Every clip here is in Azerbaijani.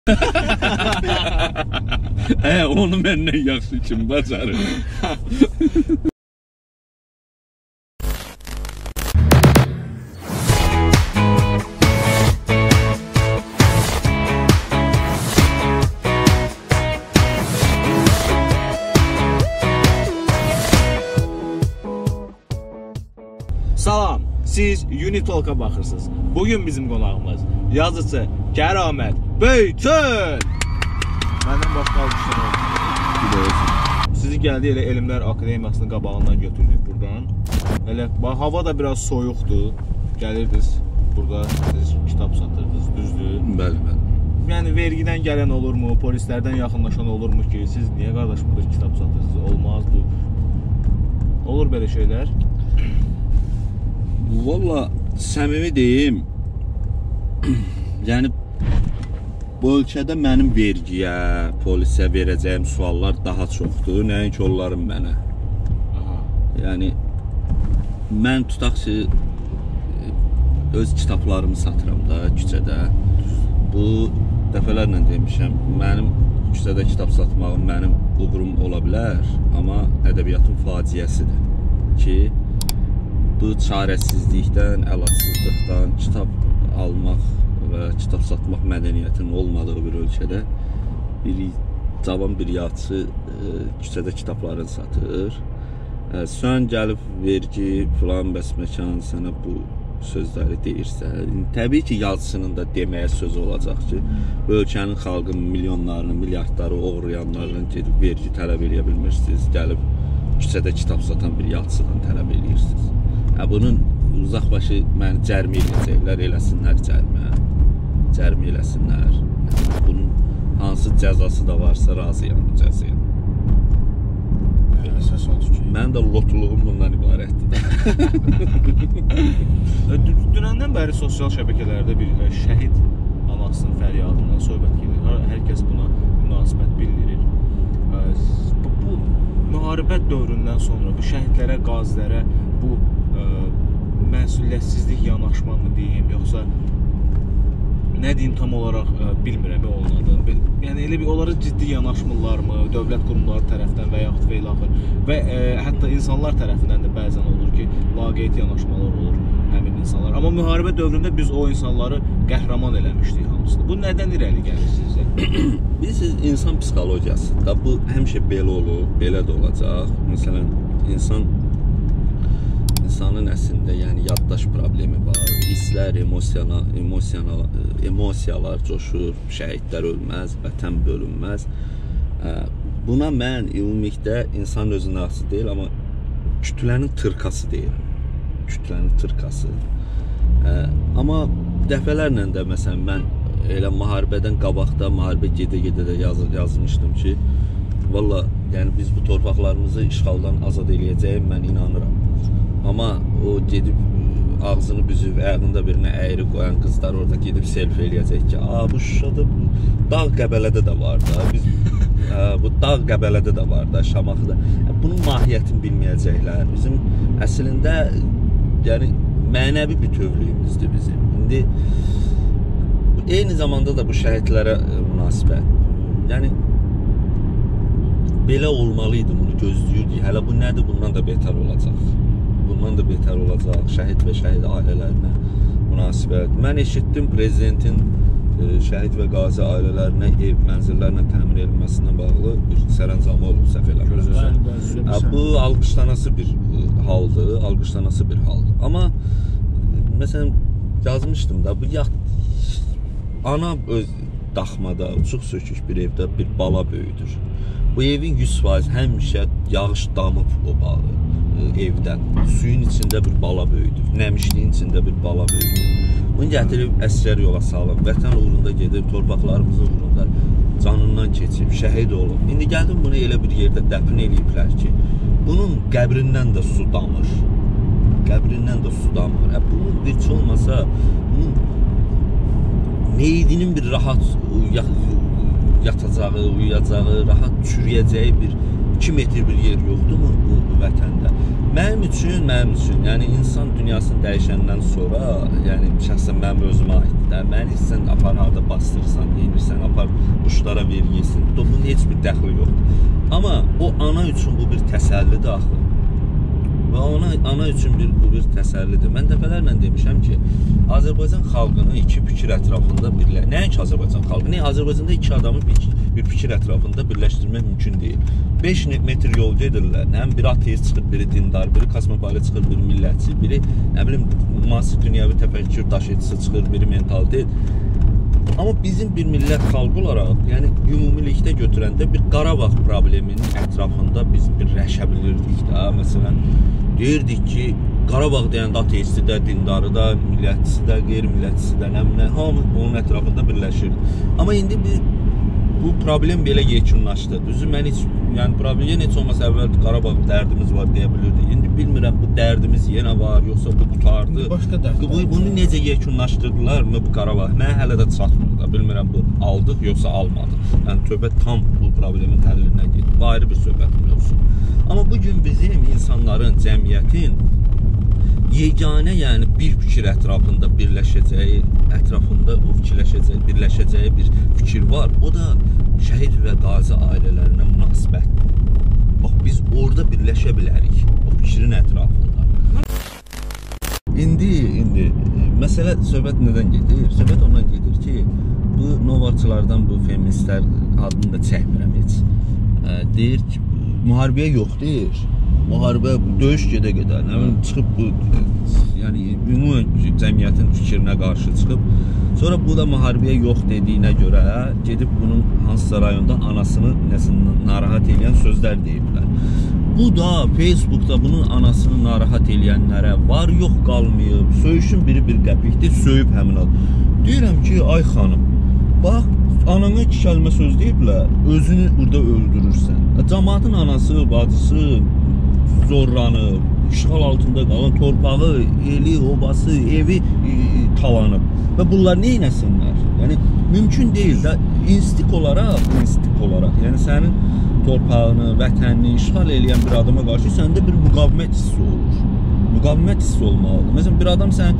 Onu məndən yaxşı kim bacarır? Salam, siz Unitalk'a baxırsınız. Bugün bizim qonağımız yazıcı Kəramət Böytün. Məndən başqa almışlar. Sizi gəldi elə Elmlər Akademiyasının qabağından götürdük buradan. Elə hava da biraz soyuqdur. Gəlirdiniz burada siz kitab satırdınız, düzdür? Bəli, bəli. Yəni vergidən gələn olurmu, polislərdən yaxınlaşan olurmu ki, siz niyə qardaş burada kitab satırsınız? Olmaz bu. Olur belə şeylər? Valla səmimi deyim, yəni bu ölkədə mənim vergiyə, polisə verəcəyim suallar daha çoxdur, nəinki onların mənə. Yəni, mən tutaq ki, öz kitablarımı satıram da küçədə. Bu dəfələrlə demişəm, mənim küçədə kitab satmağım mənim uğurum ola bilər, amma ədəbiyyatın faciəsidir ki, bu çarəsizlikdən, əlacsızlıqdan kitab almaq və kitab satmaq mədəniyyətinin olmadığı bir ölkədə bir cavan bir yadçı küçədə kitablarını satır. Sən gəlib vergi, filan bəs məkan sənə bu sözləri deyirsə, təbii ki, yazıçının da deməyə sözü olacaq ki, bu ölkənin xalqının milyonlarını, milyardları oğurlayanlarla gedib vergi tələb eləyə bilmirsiniz, gəlib küçədə kitab satan bir yazıçıdan tələb eləyirsiniz. Bunun uzaqbaşı məni cərmi eləyəcəklər, eləsinlər cərmi eləsinlər. Bunun hansı cəzası da varsa razıyam bu cəzaya. Mənim də lotuluğum bundan ibarətdir. Dünəndən bəri sosial şəbəkələrdə bir şəhid anasının fəryadından söhbət gedir. Hər kəs buna münasibət bildirir. Bu müharibə dövründən sonra bu şəhidlərə, qazilərə bu məsuliyyətsizlik yanaşmamı deyim, yoxsa nə deyim tam olaraq bilmirəm olunadığını. Yəni elə bir onlara ciddi yanaşmırlarmı dövlət qurumları tərəfdən və yaxud feylaxır və hətta insanlar tərəfindən də bəzən olur ki, laqeyd yanaşmalar olur həmin insanlar. Amma müharibə dövründə biz o insanları qəhrəman eləmişdik hamısını. Bu nədən irəli gəlir sizcə? Bilirsiniz, insan psixologiyası da bu həmişə belə olur, belə də olacaq. Məsələn, insanın əslində yəni yaddaş problemi var, hisslər, emosiyalar coşur, şəhidlər ölməz, vətən bölünməz. Buna mən ümumilikdə insan özünə ası deyil, amma kütlənin tırkası deyirəm. Kütlənin tırkası. Amma dəfələrlə də məsələn mən elə müharibədən qabaqda, müharibə gedə-gedə də yazmışdım ki, valla yəni biz bu torpaqlarımızı işğaldan azad eləyəcəyim mən inanıram. Amma o gedib ağzını büzüb, ayağında birinə əyri qoyan qızlar orada gedib selfie eləyəcək ki, bu Şuşada dağ Qəbələdə də var da, bu dağ Qəbələdə də var da, Şamaxıda. Bunun mahiyyətini bilməyəcəklər. Bizim əslində yəni mənəvi bütövlüyümüzdür bizim. İndi eyni zamanda da bu şəhidlərə münasibət. Yəni belə olmalıydı, bunu gözləyirdik. Hələ bu nədir? Bundan da betər olacaq. Bundan da betər olacaq. Şəhid və şəhid ailələrinə münasibət. Mən eşitdim prezidentin şəhid və qazi ailələrinə ev, mənzillərlə təmin edilməsindən bağlı bir sərəncamı olub, səhv eləmirəm. Bu alqışlanası bir haldır. Amma məsələn yazmışdım da, bu ana öz daxmada, uçuq sökük bir evdə bir bala böyüdür. Bu evin 100% həmişə yağış damıb o balı evdən. Suyun içində bir bala böyüdür. Nəmişliyin içində bir bala böyüdür. Bunu gətirib əsgər yola salıb, vətən uğrunda gedib, torpaqlarımızın uğrunda canından keçib, şəhid olub. İndi gəldim bunu elə bir yerdə dəfn eləyiblər ki, bunun qəbrindən də su damır. Bunun heç olmasa, bunun meydinin bir rahat yatacağı, uyuyacağı, rahat çürüyəcəyi bir 2 metr bir yer yoxdurmu bu vətəndə? Mənim üçün, yəni insan dünyasını dəyişəndən sonra, yəni şəxsən mənim özümə aiddir. Məni sən apar harda bastırsan, deyirsən, apar quşlara ver yesin. Bunun heç bir dəxli yoxdur. Amma o ana üçün bu bir təsəllidir axı. Və ana üçün bu bir təsəllidir. Mən dəfələrlə demişəm ki, Azərbaycan xalqını iki fikir ətrafında nəinki Azərbaycan xalqını, Azərbaycanda iki adamı bir fikir ətrafında birləşdirmək mümkün deyil. 5 metr yol gedirlər. Biri ateist çıxır, biri dindar, biri kosmopolit çıxır, biri millətçi, biri nə bilim müasir dünyəvi təfəkkür daşıyıcısı çıxır, biri mentalitet. Amma bizim bir millət xalqı olaraq, yəni ümumilikdə götürəndə bir Qarabağ probleminin ətrafında biz birləşə bilirdik də. Məsələn, deyirdik ki, Qarabağ deyəndə ateisti də, dindarı da, millətçisi də, qeyri-millətçisi də, nə, hamı onun ətrafında birləşirdi. Amma indi bu problem belə yekunlaşdı. Düzü, mən heç, yəni problem heç olmasa əvvəl Qarabağ dərdimiz var deyə bilirdik. İndi bilmirəm bu dərdimiz yenə var, yoxsa bu qutardı. Başqa dərdlər. Bunu necə yekunlaşdırdılar mı bu Qarabağ? Mən hələ də çatmır da. Bilmirəm bu aldıq yoxsa almadıq. Yəni söhbət tam bu problemin həllinə gedir. Bu ayrı bir söhbət mövzusu. Amma bugün bizim insanların, cəmiyyətin yeganə, yəni bir fikir ətrafında birləşəcəyi, birləşəcəyi bir fikir var. O da şəhid və qazi ailələrinə münasibətdir. Bax, biz orada birləşə bilərik, o fikrin ətrafında. İndi məsələ, söhbət nədən gedir? Söhbət ondan gedir ki, bu novarçılardan, bu feministlər adını da çəkmirəm heç. Deyir ki, müharibəyə yox deyir. Müharibə, döyüş gedə-gedə, nə bilim, çıxıb bu, yəni ümumən cəmiyyətin fikrinə qarşı çıxıb. Sonra bu da müharibəyə yox dediyinə görə gedib bunun hansısa rayonda anasını narahat edən sözlər deyiblər. Bu da Facebookda bunun anasını narahat eləyənlərə var yox qalmayıb, söyüşün biri bir qəpikdir, söyüb həmin ad. Deyirəm ki, ay xanım, bax, anana 2 kəlmə söz deyiblər, özünü burada öldürürsən. Cəmaatın anası, bacısı zorlanıb, işğal altında qalan torpağı, eli, obası, evi talanıb. Və bunlar nə etsinlər? Yəni, mümkün deyil də, instik olaraq, yəni sənin torpağını, vətənini işğal eləyən bir adama qarşı səndə bir müqavimət hissi olur. Müqavimət hissi olmalıdır. Məsələn, bir adam sən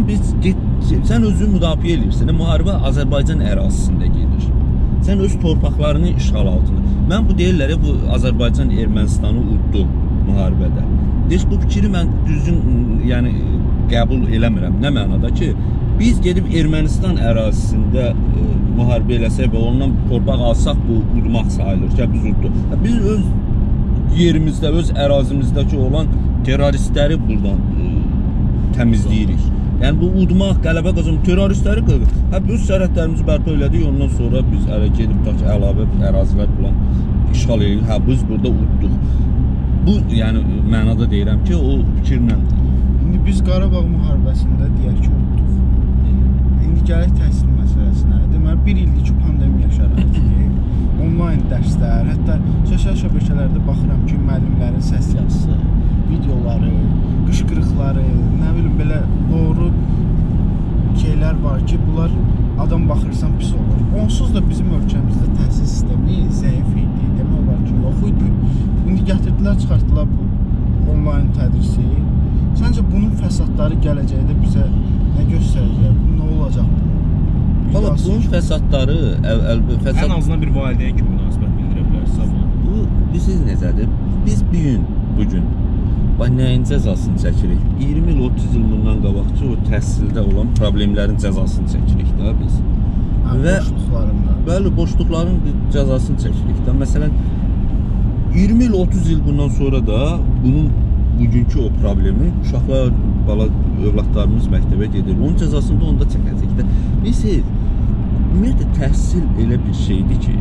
özünü müdafiə edirsən, müharibə Azərbaycan ərazisində gedir. Sən öz torpaqlarını işğal altında. Mən bu deyirlər, bu Azərbaycan Ermənistanı uddu müharibədə. Deyir, bu fikri mən düzgün, yəni qəbul eləmirəm. Nə mənada ki, biz gedib Ermənistan ərazisində müharibə eləsək və ondan torpaq alsaq, bu udmaq sayılır ki, biz udduq. Biz öz yerimizdə, öz ərazimizdəki olan teröristləri buradan təmizləyirik. Yəni bu udmaq, qələbə qazanmaq, teröristləri qırır. Öz sərhədlərimizi bərpa elədik, ondan sonra biz gedib əlavə ərazilər falan işğal edirik. Biz burada udduq. Bu, yəni mənada deyirəm ki, o fikirlə. İndi biz Qarabağ müharibəsində deyək ki, udduq. İndi gələk təhsil məsələsinə. Deməli, 1 ildir ki, pandemiya şəraitidir. Onlayn dərslər, hətta sosial şəbəkələrdə baxıram ki, müəllimlərin səs yazısı, videoları, qışqırıqları, nə bilim, belə doğru şeylər var ki, bunlar adam baxırsan pis olur. Onsuz da bizim ölkəmizdə təhsil sistemi zəif idi, demək olar ki, yox idi. İndi gətirdilər, çıxartdılar bu onlayn tədrisi. Səncə bunun fəsadları gələcəkdə bizə nə göstərəcək? Nə olacaq bu? Bunun fəsadları, ən azından bir valideyn kimi münasibət bildirə bilərsiniz. Bu, bilirsiniz necədir? Biz bugün nəyin cəzasını çəkirik? 20 il, 30 il bundan qabaqçı o təhsildə olan problemlərin cəzasını çəkirik də biz. Və bəli, boşluqların cəzasını çəkirik də. Məsələn, 20 il, 30 il bundan sonra da bunun bugünkü o problemi uşaqlar, övladlarımız məktəbə gedir. Onun cəzasını da onda çəkəcək də. Bilirsiniz, ümumiyyətlə təhsil elə bir şeydir ki,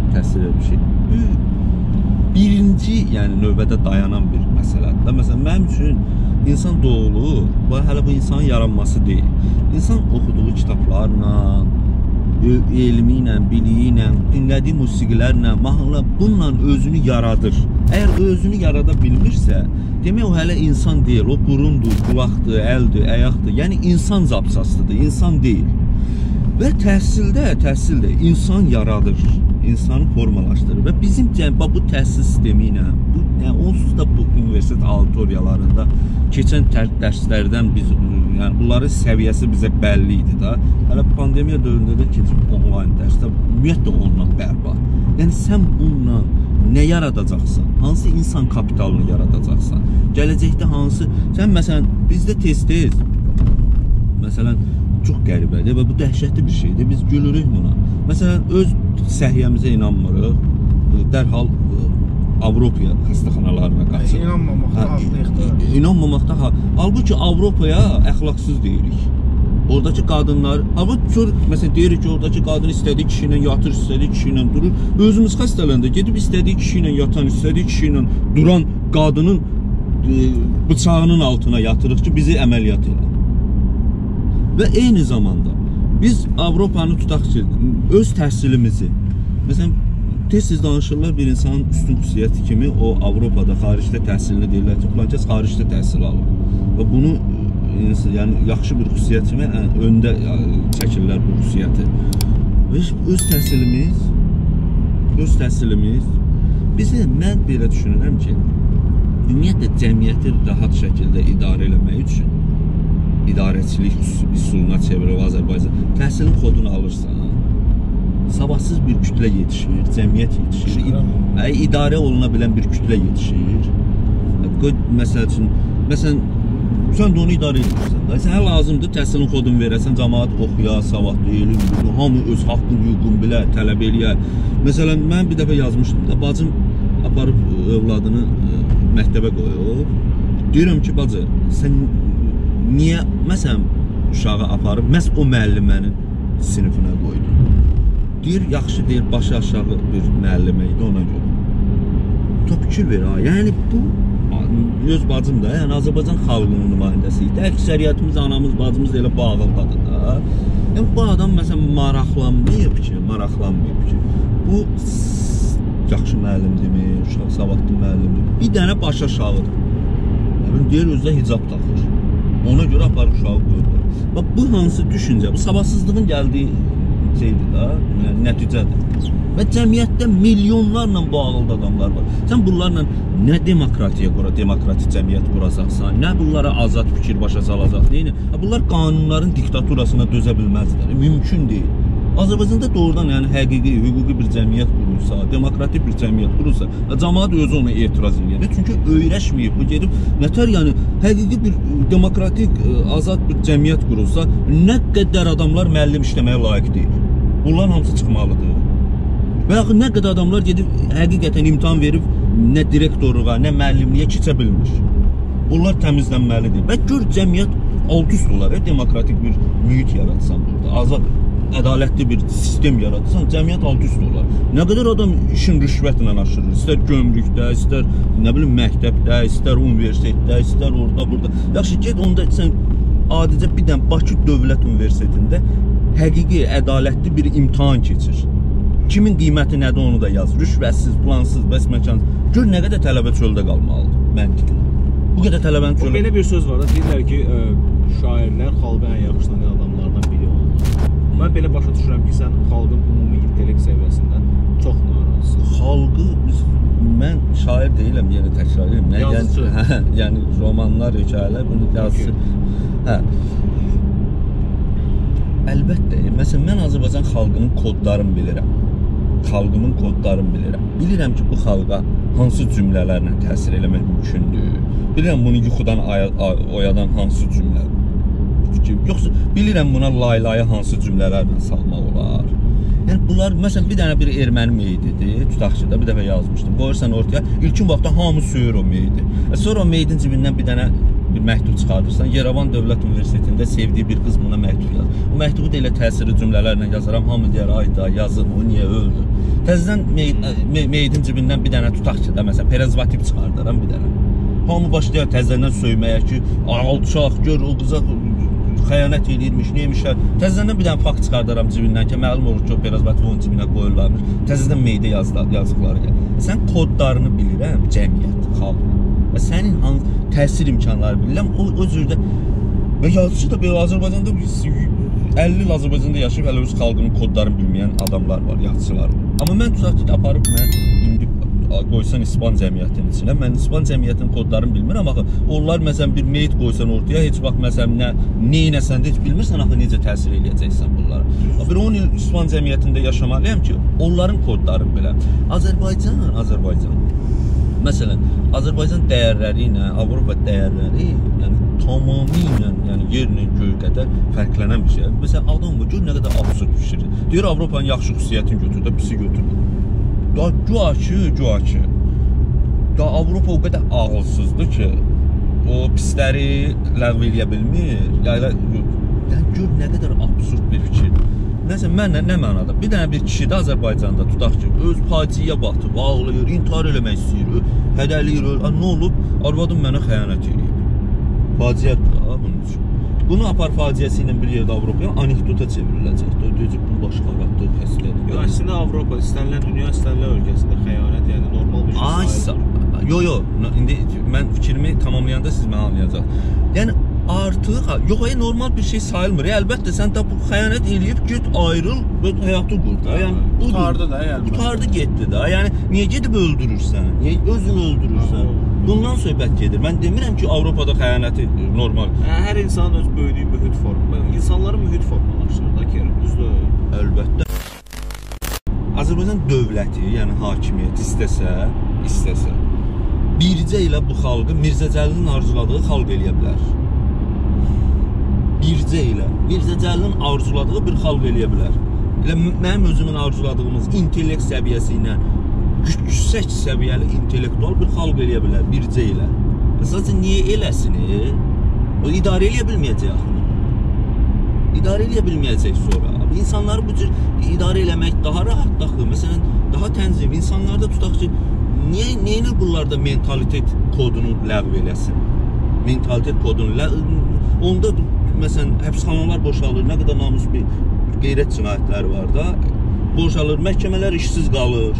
birinci, yəni növbədə dayanan bir məsələdir. Məsələn, mənim üçün insan doğulur, hələ bu insanın yaranması deyil. İnsan oxuduğu kitablarla, elmi ilə, biliyi ilə, dinlədiyi musiqilərlə, mahnılarla, bununla özünü yaradır. Əgər özünü yarada bilmirsə, demək o hələ insan deyil, o burundur, qulaqdır, əldir, əyaqdır. Yəni insan zapsasıdır, insan deyil. Və təhsildə insan yaradır, insanı formalaşdırır və bizim bu təhsil sistemi ilə, onsuz da bu universitet auditoriyalarında keçən dərslərdən biz, yəni bunların səviyyəsi bizə bəlli idi da. Hələ pandemiya dövründə də keçib onlayn dərsdə, ümumiyyətlə ondan bərbad. Yəni sən bununla nə yaradacaqsan? Hansı insan kapitalını yaradacaqsan? Gələcəkdə hansı, sən məsələn, bizdə tez-tez, məsələn, çox qəribədir və bu dəhşətli bir şeydir. Biz gülürük buna. Məsələn, öz səhiyyəmizə inanmırıq. Dərhal Avropaya xəstəxanalarına qaçır. İnanmamaqda haqlıyıq. İnanmamaqda halbuki Avropaya əxlaqsız deyirik. Oradakı qadınlar, məsələn deyirik ki, oradakı qadın istədiyi kişi ilə yatır, istədiyi kişi ilə durur. Özümüz xəstələndə gedib istədiyi kişi ilə yatan, istədiyi kişi ilə duran qadının bıçağının altına yatırıq ki, bizi əməliyyat edir. Və eyni zamanda biz Avropanı tutaq ki, öz təhsilimizi, məsələn, tez-tez danışırlar bir insanın üstün xüsusiyyəti kimi, o Avropada, xaricdə təhsilini deyirlər ki, filan kəs xaricdə təhsil alır. Və bunu, yəni, yaxşı bir xüsusiyyət kimi öndə çəkirlər bu xüsusiyyəti. Və öz təhsilimiz, mən belə düşünürəm ki, ümumiyyətlə cəmiyyəti rahat şəkildə idarə eləmək üçün, idarəçilik üsuluna çevirir Azərbaycan. Təhsilin kodunu alırsan, savadsız bir kütlə yetişir, cəmiyyət yetişir, idarə oluna bilən bir kütlə yetişir. Məsələn, sən də onu idarə edirsən. Sənə lazımdır, təhsilin kodunu verəsən, cəmaat oxuya, savadlı, elm, hamı öz haqqın, hüququn bilə, tələb eləyə. Məsələn, mən bir dəfə yazmışdım da, bacım aparıb övladını məktəbə qoyub. Deyirəm ki, bacı, sən niyə, məsələn, uşağı aparıb, məhz o müəllimənin sinifinə qoydu? Deyir, yaxşı deyir, başı aşağı bir müəllimə idi ona görə. Topkür ver ha, yəni bu, öz bacım da, yəni Azərbaycan xalqının nümayəndəsi idi. Əksəriyyətimiz, anamız, bacımız da elə bağlıdadır da. Yəni bu adam, məsələn, maraqlanmayıb ki, bu yaxşı müəllimdirmi, uşaq savadlı müəllimdir, bir dənə baş aşağıdır. Deyir, özdə hicab taxır. Ona görə aparıb uşağı qoyurlar. Bu hansı düşüncə, bu savadsızlığın gəldiyi şeydir da, yəni nəticədir. Və cəmiyyətdə milyonlarla bu ağılda adamlar var. Sən bunlarla nə demokratik cəmiyyət quracaqsan, nə bunlara azad fikir başa salacaq, neyini? Bunlar qanunların diktaturasına dözə bilməzlər, mümkün deyil. Azərbaycanda doğrudan yəni həqiqi, hüquqi bir cəmiyyət qurulsa, demokratik bir cəmiyyət qurulsa, cəmaət özü ona etiraz edir. Çünki öyrəşməyib, bu gedib nətər yəni həqiqi bir demokratik, azad bir cəmiyyət qurulsa, nə qədər adamlar müəllim işləməyə layiq deyil. Bunların hamısı çıxmalıdır. Və yaxud nə qədər adamlar gedib həqiqətən imtahan verib, nə direktorluğa, nə müəllimliyə keçə bilmiş. Bunlar təmizlənməlidir. Və gör cəmiyyət alt-üst olar, demokratik bir mühit yaratsan burada, azad, ədalətli bir sistem yaratırsan, cəmiyyət alt-üst olar. Nə qədər adam işin rüşvətlə aşırır, istər gömrükdə, istər nə bilim məktəbdə, istər universitetdə, istər orada, burada. Yaxşı, get onda sən adicə bir dənə Bakı Dövlət Universitetində həqiqi, ədalətli bir imtahan keçir. Kimin qiyməti nədir onu da yaz. Rüşvətsiz, plansız, bəsməkan. Gör nə qədər tələbə çöldə qalmalıdır, məntiqlə. Bu qədər tələbənin çöldə... Belə bir söz var da, deyirlər ki, şairlər xalqı ən yaxşı tanıyan adamlardan biri olurlar. Mən belə başa düşürəm ki, sən xalqın ümumi intellekt səviyyəsindən çox narazısın. Mən şair deyiləm, yenə təkrar edirəm. Yazıcı. Yəni romanlar, hekayələr, bunu yazıcı. Əlbəttə, məsələn, mən Azərbaycan xalqının kodlarını bilirəm. Bilirəm ki, bu xalqa hansı cümlələrlə təsir eləmək mümkündür. Bilirəm bunu yuxudan oyadan hansı cümlə. Yoxsa bilirəm buna laylaya hansı cümlələrlə salmaq olar. Yəni bunlar, məsələn, bir dənə bir erməni meydidir, tutaq ki, bir dəfə yazmışdım. Qoyursan ortaya, ilkin vaxtda hamı söyür o meydi. Sonra o meydin cibindən bir dənə bir məktub çıxardırsan, Yerevan Dövlət Universitetində sevdiyi bir qız buna məktub yazır. O məktubu da elə təsirli cümlələrlə yazaram, hamı deyər, ayda yazıb, o niyə öldü? Təzədən meydin cibindən bir dənə tutaq ki, məsələn, prezervativ çıxardaram bir dənə. Hamı başlayır təzədən söyməyə ki, alçaq, gör, o qıza xəyanət eləyirmiş, neymişlər. Təzədən bir dənə fakt çıxardaram cibindən ki, məlum olur ki, o prezervativ onun cibinə qoyurlarmış. Təzədən meydə yazdıqları gəlir. Sən kodlarını bilirəm, cəmiyyət, xalq. Və sənin təsir imkanları bilirəm, o cürdə və yazıcı da belə Azərbaycanda 50 il Azərbaycanda yaşayıb hələ öz xalqının kodlarını bilməyən adamlar var, yaxçılar var. Amma mən tutaq ki, aparıb mən indi qoysan İspan cəmiyyətinin içinə, mən İspan cəmiyyətinin kodlarını bilmirəm axı. Onlar məsələn bir meyit qoysan ortaya, heç vaxt məsələn neynəsən də heç bilmirsən axı necə təsir eləyəcəksən bunlara. Bir 10 il İspan cəmiyyətində yaşamalıyam ki, onların kodlarını biləm. Azərbaycan. Məsələn, Azərbaycan dəyərləri ilə Avropa dəyərləri, yəni tamamilə, yəni yerlə göy qədər fərqlənən bir şey. Məsələn, adam bu gör nə qədər absurd bir şeydir. Deyir Avropanın yaxşı xüsusiyyətini götür də pisi götür. Da güaçı. Da Avropa o qədər ağılsızdır ki, o pisləri ləğv eləyə bilmir. Yəni gör nə qədər absurd bir fikirdir. Nəsə mənlə nə mənada? Bir dənə bir kişi də Azərbaycanda tutaq ki, öz faciəyə batıb, ağlayır, intihar eləmək istəyir, hədəliyir, nə olub? Arvadım mənə xəyanət eləyib. Faciədir da bunun üçün. Bunu apar faciəsi ilə bir yerdə Avropaya anekdota çevriləcək. Deyəcək, bu başqa qatdır, xəstədir. Əslində Avropa, istənilən dünya, istənilən ölkəsində xəyanət, yəni normal bir şey sayılır. Yo, indi mən fikrimi tamamlayanda siz mənə anlayacaq. Yəni, artıq, normal bir şey sayılmır. Əlbəttə, sən də bu xəyanət eləyib, get ayrıl və həyatı qur da. Yəni, qutardı da, qutardı getdi da. Yəni, niyə gedib öldürürsən? Niyə özünü öldürürsən? Bundan söhbət gedir. Mən demirəm ki, Avropada xəyanəti normal. Hər insanın öz böyüdüyü mühit formu. İnsanların mühit formalaşır da ki, düzdür. Əlbəttə. Azərbaycan dövləti, yəni hakimiyyət istəsə, bircə ilə bu xalqı Mirzə Cəlilin arzuladığı xalq eləyə bilər. Bircə ilə Mirzə Cəlilin arzuladığı bir xalq eləyə bilər. Elə mənim özümün arzuladığımız intellekt səviyyəsi ilə yüksək səviyyəli intellektual bir xalq eləyə bilər bircə ilə. Sadəcə niyə eləsin? O idarə eləyə bilməyəcək axı. İdarə eləyə bilməyəcək sonra. İnsanları bu cür idarə eləmək daha rahat daxı. Məsələn, daha tənzim. İnsanlarda tutaq ki, niyə bunlarda mentalitet kodunu ləğv eləsin? Mentalitet kodunu onda məsələn, həbsxanalar boşalır, nə qədər namus bir qeyrət cinayətləri var da, boşalır, məhkəmələr işsiz qalır.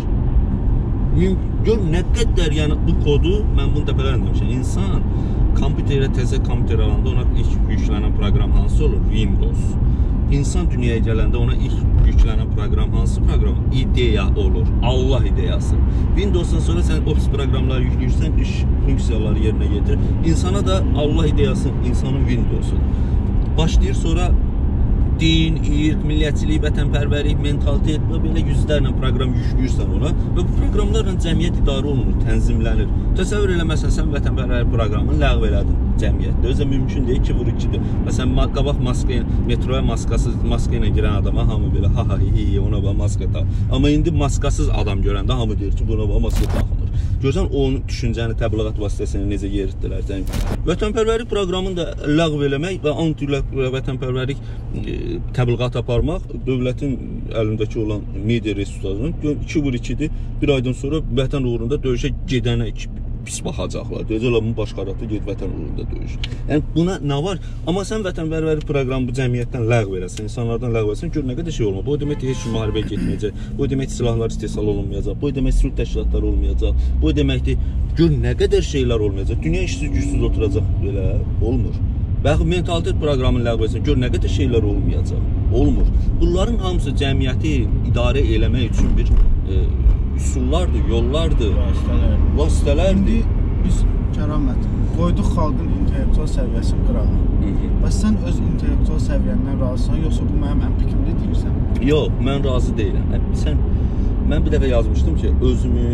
Gör, nə qədər, yəni bu kodu, mən bunu dəfələrlə demişəm, insan təzə kompüter alanda ona ilk yüklənən proqram hansı olur? Windows. İnsan dünyaya gələndə ona ilk yüklənən proqram hansı proqram? İdeya olur, Allah ideyası. Windowsdan sonra sən ofis proqramları yükləyirsən, iş funksiyaları yerinə getirir. İnsana da Allah ideyası, insanın Windows'udur. Başlayır sonra din, irq, millətçilik, vətənpərvərlik, mentalitet və belə yüzlərlə proqram yükləyirsən ona və bu proqramlarla cəmiyyət idarə olunur, tənzimlənir. Təsəvvür eləməsən, sən vətənpərvərlik proqramını ləğv elədin cəmiyyətdə. Özə mümkün deyil, 2x2-dir. Məsələn, qabaq metroya maska ilə girən adama hamı belə, ona bax, maska tax. Amma indi maskasız adam görəndə hamı deyir ki, buna bax, maska taxılır. Görsən, onun düşüncəni təbliğat vasitəsini necə yeritdilər. Vətənpərvərlik proqramını da ləğv eləmək və anti-vətənpərvərlik təbliğat aparmaq dövlətin əlindəki olan media resurslarının 2x2-dir. Bir aydan sonra vətən uğrunda döyüşə gedənə pis baxacaqlar. Deyəcəklər, bunu başqaratı ged vətən uğrunda döyüş. Yəni, buna nə var? Amma sən vətənpərvərlik proqramı bu cəmiyyətdən ləğv eləsən, insanlardan ləğv eləsən, gör nə qədər şey olmaz. Bu demək heç kim müharibəyə getməyəcək. Bu demək silahlar istehsal olunmayacaq. Bu demək sülh təşkilatları olmayacaq. Bu deməkdir, gör nə qədər şeylər olmayacaq. Dünya işsiz gücsüz oturacaq belə. Olmur. Və mentalitet proqramını ləğv etsin, gör nə qədər şeylər olmayacaq. Olmur. Bunların hamısı cəmiyyəti idarə eləmək üçün bir üsullardır, yollardır, vasitələrdir. Biz Kəramət, qoyduq xalqın intellektual səviyyəsini qırağa. Bəs sən öz intellektual səviyyəndən razısan, yoxsa bu mənim əmpikimdə deyirsən? Yox, mən razı deyiləm. Mən bir dəfə yazmışdım ki, özümü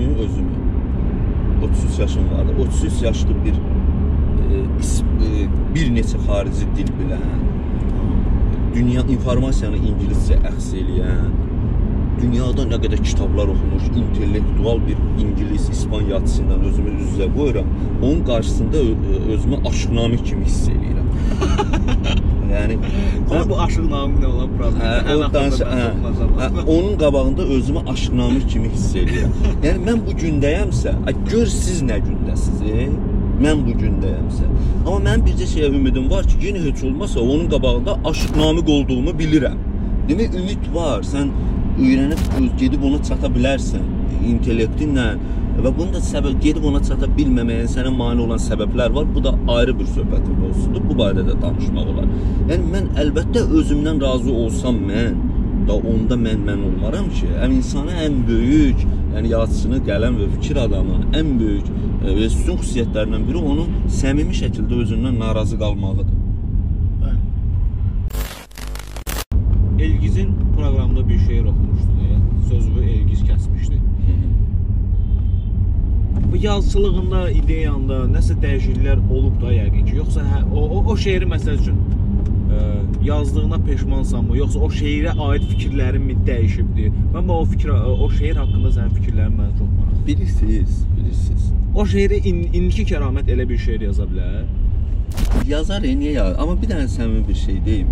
33 yaşım vardı. 33 yaşlı bir neçə xarici dil bilən, dünya informasiyanı ingiliscə əxs eləyən, dünyada nə qədər kitablar oxumuş, intellektual bir ingilis, İspan yazısından özümü üz-üzə qoyuram. Onun qarşısında özümü aşıqnamə kimi hiss eləyirəm. Yəni, sən bu aşıqnamə olan problemi onun qabağında özümü aşıqnamə kimi hiss eləyirəm. Yəni, mən bu gündəyəmsə, gör siz nə gündəsiz, mən bu gündəyəmsə. Amma mənim bircə şeyə ümidim var ki, yenə heç olmasa onun qabağında aşıqnamə olduğumu bilirəm. Demək, ümid var. Sən öyrənib gedib ona çata bilərsən intellektinlə və bunun da səbəb gedib ona çata bilməməyin sənə mane olan səbəblər var. Bu da ayrı bir söhbətin mövzusudur. Bu barədə də danışmaq olar. Yəni mən əlbəttə özümdən razı olsam mən da onda mən olmaram ki, insana ən böyük, yəni yaradıcını qələm və fikir adamı ən böyük və üstün xüsusiyyətlərindən biri onun səmimi şəkildə özündən narazı qalmağıdır. Elgiz'in proqramında bir şeir oxumuşdu. Sözü Elgiz kəsmişdi. Bu yazıçılığında, ideyanda nəsə dəyişikliklər olub da yəqin ki, yoxsa o şeiri məsəl üçün yazdığına peşmansanmı, yoxsa o şeirə aid fikirlərin mi dəyişibdi? Mən o şeir haqqında sənin fikirlərin mənə çox maraqlıdır. Bilirsiniz. O şeiri indiki Kəramət elə bir şeir yaza bilər? Yazar, niyə yazar? Amma bir dənə səmimi bir şey deyim.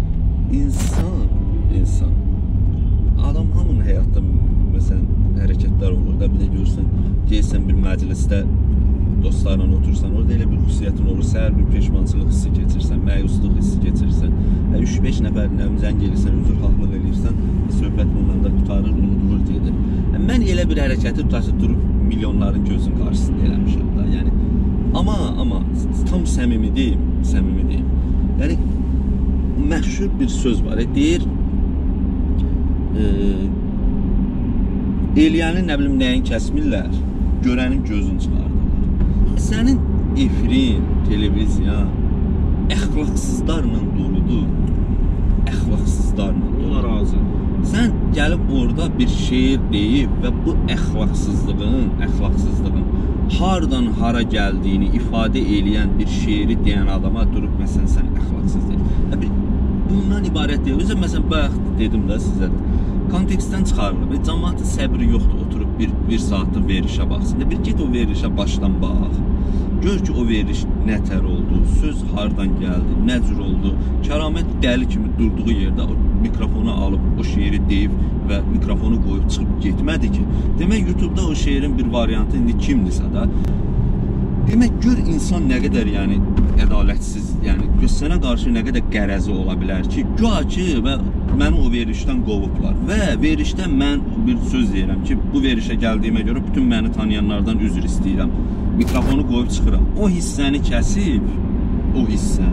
İnsan. Adam hamının həyatda məsələn hərəkətlər olur da, bir də görürsən, deyirsən bir məclisdə dostlarla otursan, orada elə bir xüsusiyyətin olur, səhər bir peşmançılıq hissi keçirsən, məyusluq hissi keçirsən, 3-5 nəfərinə zəng edirsən, üzrxahlıq edirsən, söhbət bundan da tutarır, unudulur gedir. Mən elə bir hərəkəti tutası durub milyonların gözünün qarşısında eləmişəm da, yəni. Amma tam səmimi deyim. Yəni məşhur bir söz var, deyir, eləyənin nə bilim nəyin kəsmirlər, görənin gözünü çıxardırlar. Sənin efrin, televiziyan əxlaqsızlarla doludur. Buna razı. Sən gəlib orada bir şeir deyib və bu əxlaqsızlığın hardan hara gəldiyini ifadə eləyən bir şeiri deyən adama durub məsələn sən əxlaqsız deyil. Bundan ibarət deyil. Özüm məsələn bayaq dedim də sizə də. Kontekstdən çıxarılır. Cəmaatın səbri yoxdur, oturub bir saatlıq verilişə baxsın. Bir get o verilişə başdan bax. Gör ki, o veriliş nətər oldu, söz hardan gəldi, nə cür oldu. Kəramət dəli kimi durduğu yerdə o mikrofonu alıb o şeiri deyib və mikrofonu qoyub çıxıb getmədi ki. Demək, YouTube-da o şeirin bir variantı indi kimdirsə da. Demək, gör insan nə qədər yəni ədalətsiz, yəni sənə qarşı nə qədər qərəzi ola bilər ki, güya ki, və məni o verilişdən qovublar və verilişdən mən bir söz deyirəm ki, bu verilişə gəldiyimə görə bütün məni tanıyanlardan üzr istəyirəm. Mikrofonu qoyub çıxıram. O hissəni kəsib, o hissə.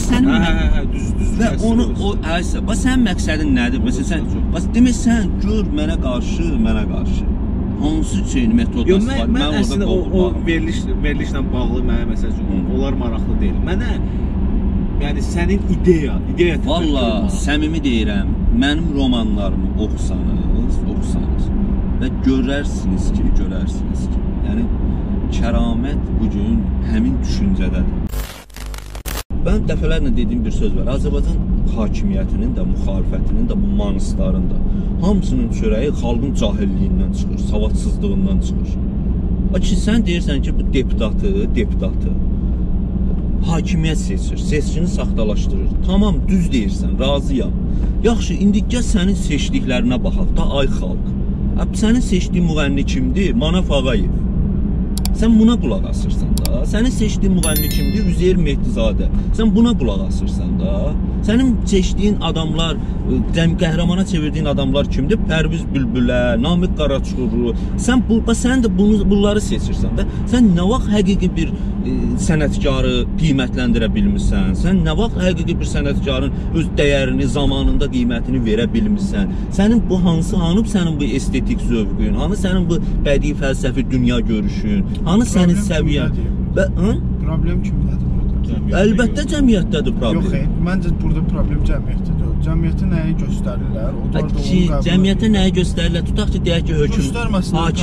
Düz. Və onu, sənin məqsədin nədir? Məsələn, demək, sən gör mənə qarşı. Hansı şeyin metodası var? Mən əslində o verilişlə bağlı mənə məsəl üçün onlar maraqlı deyil. Mənə yəni sənin ideya valla səmimi deyirəm, mənim romanlarımı oxusanız və görərsiniz ki, yəni Kəramət bugün həmin düşüncədədir. Mən dəfələrlə dediyim bir söz var. Azərbaycan hakimiyyətinin də, müxalifətinin də, bu manistların da hamısının çörəyi xalqın cahilliyindən çıxır, savadsızlığından çıxır. Ki, sən deyirsən ki, bu deputatı hakimiyyət seçir, seçkini saxtalaşdırır. Tamam, düz deyirsən, razıyam. Yaxşı, indi gəl sənin seçdiklərinə baxaq da, ay xalq. Sənin seçdiyin müğənni kimdir? Manaf Ağayev. Sən buna qulaq asırsan da. Sənin seçdiyin müğənni kimdir? Üzeyir Mehdizadə. Sən buna qulaq asırsan da. Sənin seçdiyin adamlar, qəhrəmana çevirdiyin adamlar kimdir? Pərviz Bülbülə, Namiq Qaraçoğlu. Sən də bunları seçirsən də. Sən nə vaxt həqiqi bir sənətkarı qiymətləndirə bilmirsən? Sən nə vaxt həqiqi bir sənətkarın öz dəyərini, zamanında qiymətini verə bilmirsən? Sənin bu hanıb sənin bu estetik zövqün? Hanı sənin bu bədii fəlsəfi dünya görüşün? Hanı sənin səviyyən? Problem kimdədir burada? Əlbəttə cəmiyyətdədir problem. Yox, məncə burada problem cəmiyyətdə deyil. Cəmiyyətə nəyi göstərirlər? Cəmiyyətə nəyi göstərirlər? Tutaq ki, deyək ki, hökm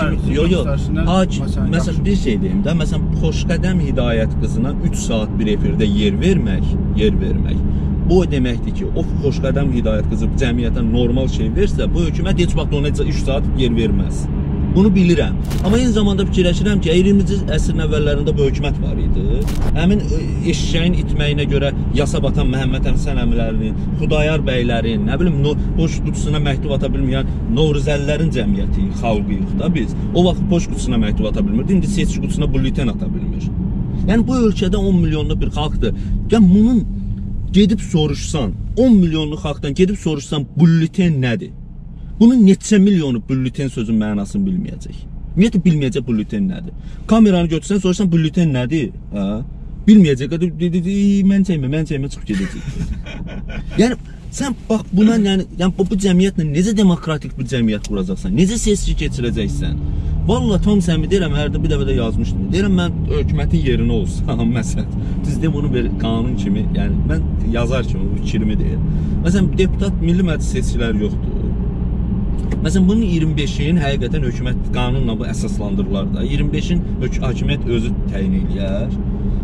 hakim. Məsələn, bir şey deyim də, məsələn, Xoşqədəm Hidayət qızına 3 saat bir efirdə yer vermək. Bu deməkdir ki, o Xoşqədəm Hidayət qızı cəmiyyətə normal şey versə, bu hökumət heç vaxt ona 3 saat yer verməz. Bunu bilirəm. Amma eyni zamanda fikirləşirəm ki, 20-ci əsrin əvvəllərində bu hökumət var idi. Həmin eşşəyin itməyinə görə yasa batan Məhəmməd Həsən əmilərinin, Xudayar bəylərin, nə bilim, poçt qutusuna məktub ata bilməyən Novruzəlilərin cəmiyyəti, xalqıyıq da biz. O vaxt poçt qutusuna məktub ata bilmirdi, indi seçki qutusuna bülten ata bilmir. Yəni, bu ölkədə 10 milyonlu bir xalqdır. Yəni, bunun gedib soruşsan, 10 milyonlu xalqdan gedib soruşsan, bülten nədir? Bunun neçə milyonu bülten sözün mənasını bilməyəcək. Ümumiyyətlə bilməyəcək bülten nədir. Kameranı götürsən, soruşsan bülten nədir? Ha? Bilməyəcək. Dedi, mən çəkmə çıxıb gedəcək. Yəni sən bax buna yəni bu cəmiyyətlə necə demokratik bir cəmiyyət quracaqsan? Necə seçki keçirəcəksən? Vallahi tam səmi deyirəm, hərdə bir dəfə də yazmışdım. Deyirəm mən hökumətin yerinə olsam məsələn, düzdür bunu bir qanun kimi, yəni mən yazar kimi bu fikrimi deyir. Məsələn deputat milli məclis seçkiləri yoxdur. Məsələn bunun 25-in həqiqətən hökumət qanunla bu əsaslandırılar da. 25-in hakimiyyət özü təyin eləyər.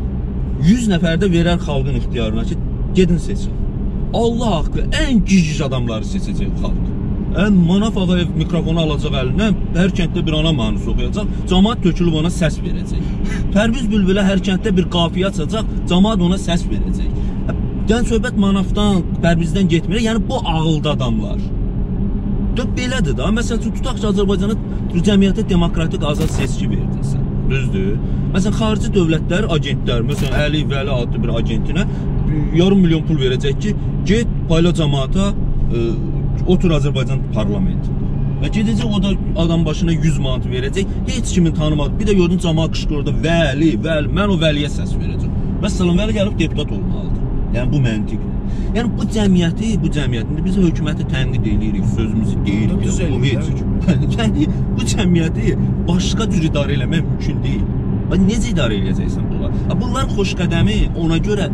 100 nəfər də verər xalqın ixtiyarına ki, gedin seçin. Allah haqqı ən gic adamları seçəcək xalq. Ən Manaf Ağayev mikrofonu alacaq əlindən, hər kənddə bir ana mahnısı oxuyacaq, cəmaət tökülüb ona səs verəcək. Pərviz Bülbülə hər kənddə bir qafiyə açacaq, cəmaət ona səs verəcək. Yəni söhbət Manafdan, Pərvizdən getmir, yəni bu ağılda adamlar. Belədir da, məsələn tutaq ki, Azərbaycana cəmiyyətə demokratik azad seçki verdin sən, düzdür? Məsələn xarici dövlətlər, agentlər, məsələn Əli Vəli adlı bir agentinə yarım milyon pul verəcək ki, get payla cəmaata, otur Azərbaycan parlamentində. Və gedəcək o da adam başına 100 manat verəcək, heç kimin tanımadı. Bir də gördün cəmaat qışqırdı, Vəli, mən o Vəliyə səs verəcəm. Məsələn, Vəli gəlib deputat olmalıdır. Yəni bu məntiqdir. Yəni bu cəmiyyətində biz hökuməti tənqid edirik, sözümüzü deyirik. Yəni bu cəmiyyəti başqa cür idarə eləmək mümkün deyil. Necə idarə edəcəksən bunlar? Bunlar xoşqədəmi ona görə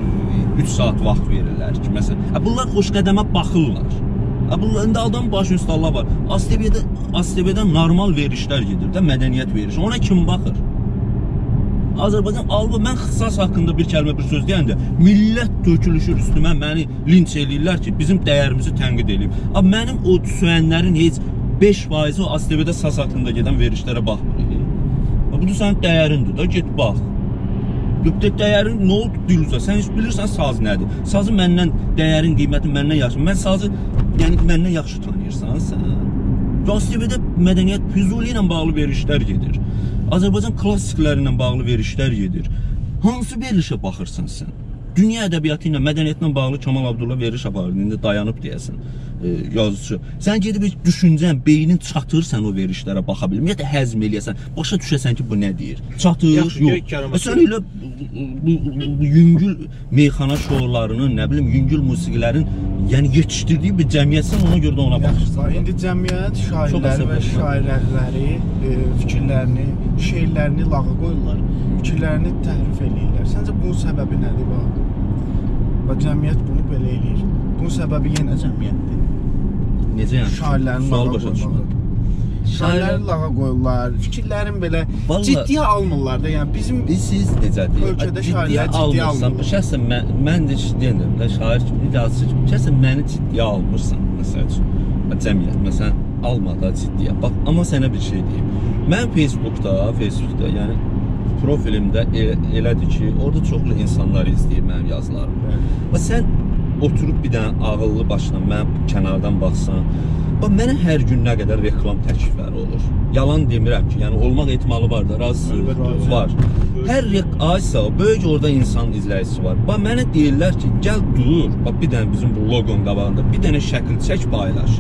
3 saat vaxt verirlər ki, məsələn. Bunlar xoşqədəmə baxırlar. İndi adam başın üstə Allah var. ASTV-dən normal verişlər gedir də, mədəniyyət verişi. Ona kim baxır? Azərbaycan alıb, mən ixtisas haqqında bir kəlmə, bir söz deyəndə, millət tökülüşür üstümə, məni linç eləyirlər ki, bizim dəyərimizi tənqid eləyib. Mənim o söyənlərin heç 5% o ASTV-də saz haqqında gedən verişlərə baxmır. Bu da sənin dəyərindir da, get bax. Dəyərin nə oldu diluzə? Sən heç bilirsən saz nədir? Sazı məndən, dəyərin qiyməti məndən yaxşı. Mən sazı, yəni məndən yaxşı tanıyırsan sən. ASTV-də mədəniyyət Füzuli ilə bağlı verişlər gedir. Azərbaycan klassikləri ilə bağlı verişlər gedir. Hansı verişə baxırsan sən? Dünya ədəbiyyatı ilə, mədəniyyətlə bağlı Kamal Abdullah veriş aparır, indi dayanıb deyəsən yazıcı. Sən gedib düşüncən, beynin çatır sən o verişlərə baxa bilir. Ümumiyyətlə həzm eləyəsən, başa düşəsən ki, bu nə deyir? Çatır, yox. Sən elə bu yüngül meyxana şourlarının, nə bilim, yüngül musiqilərin yəni yetişdirdiyi bir cəmiyyətsən, ona görə də ona baxırsan. İndi cəmiyyət şairləri və şairləri fikirlərini, şeirlərini lağa qoyurlar, fikirlərini təhrif eləyirlər. Səncə bunun səbəbi nədir? Cəmiyyət bunu belə eləyir. Bunun səbəbi yenə cəmiyyətdir. Necə yəni? Şairlərin lağa qoyurlar. Şairləri lağa qoyurlar, fikirlərin belə ciddiyə almırlar da. Yəni bizim siz necədir? Ölkədə şairləri ciddiyə almırlar. Şəxsən mən də deyirəm də şair kimi, yazıcı kimi. Şəxsən məni ciddiyə almırsan, məsəl üçün. Cəmiyyət məsələn alma da ciddiyə. Bax, amma sənə bir şey deyim. Mən Facebookda, yəni profilimdə elədir ki, orada çoxlu insanlar izləyir mənim yazılarımı. Və sən oturub bir dənə ağıllı başla mənim kənardan baxsan, mənə hər gün nə qədər reklam təklifləri olur. Yalan demirəm ki, yəni olmaq ehtimalı var da, razı var. Hər aysa, böyük orada insan izləyicisi var. Mənə deyirlər ki, gəl dur, bir dənə bizim bu loqonun qabağında, bir dənə şəkil çək, paylaş.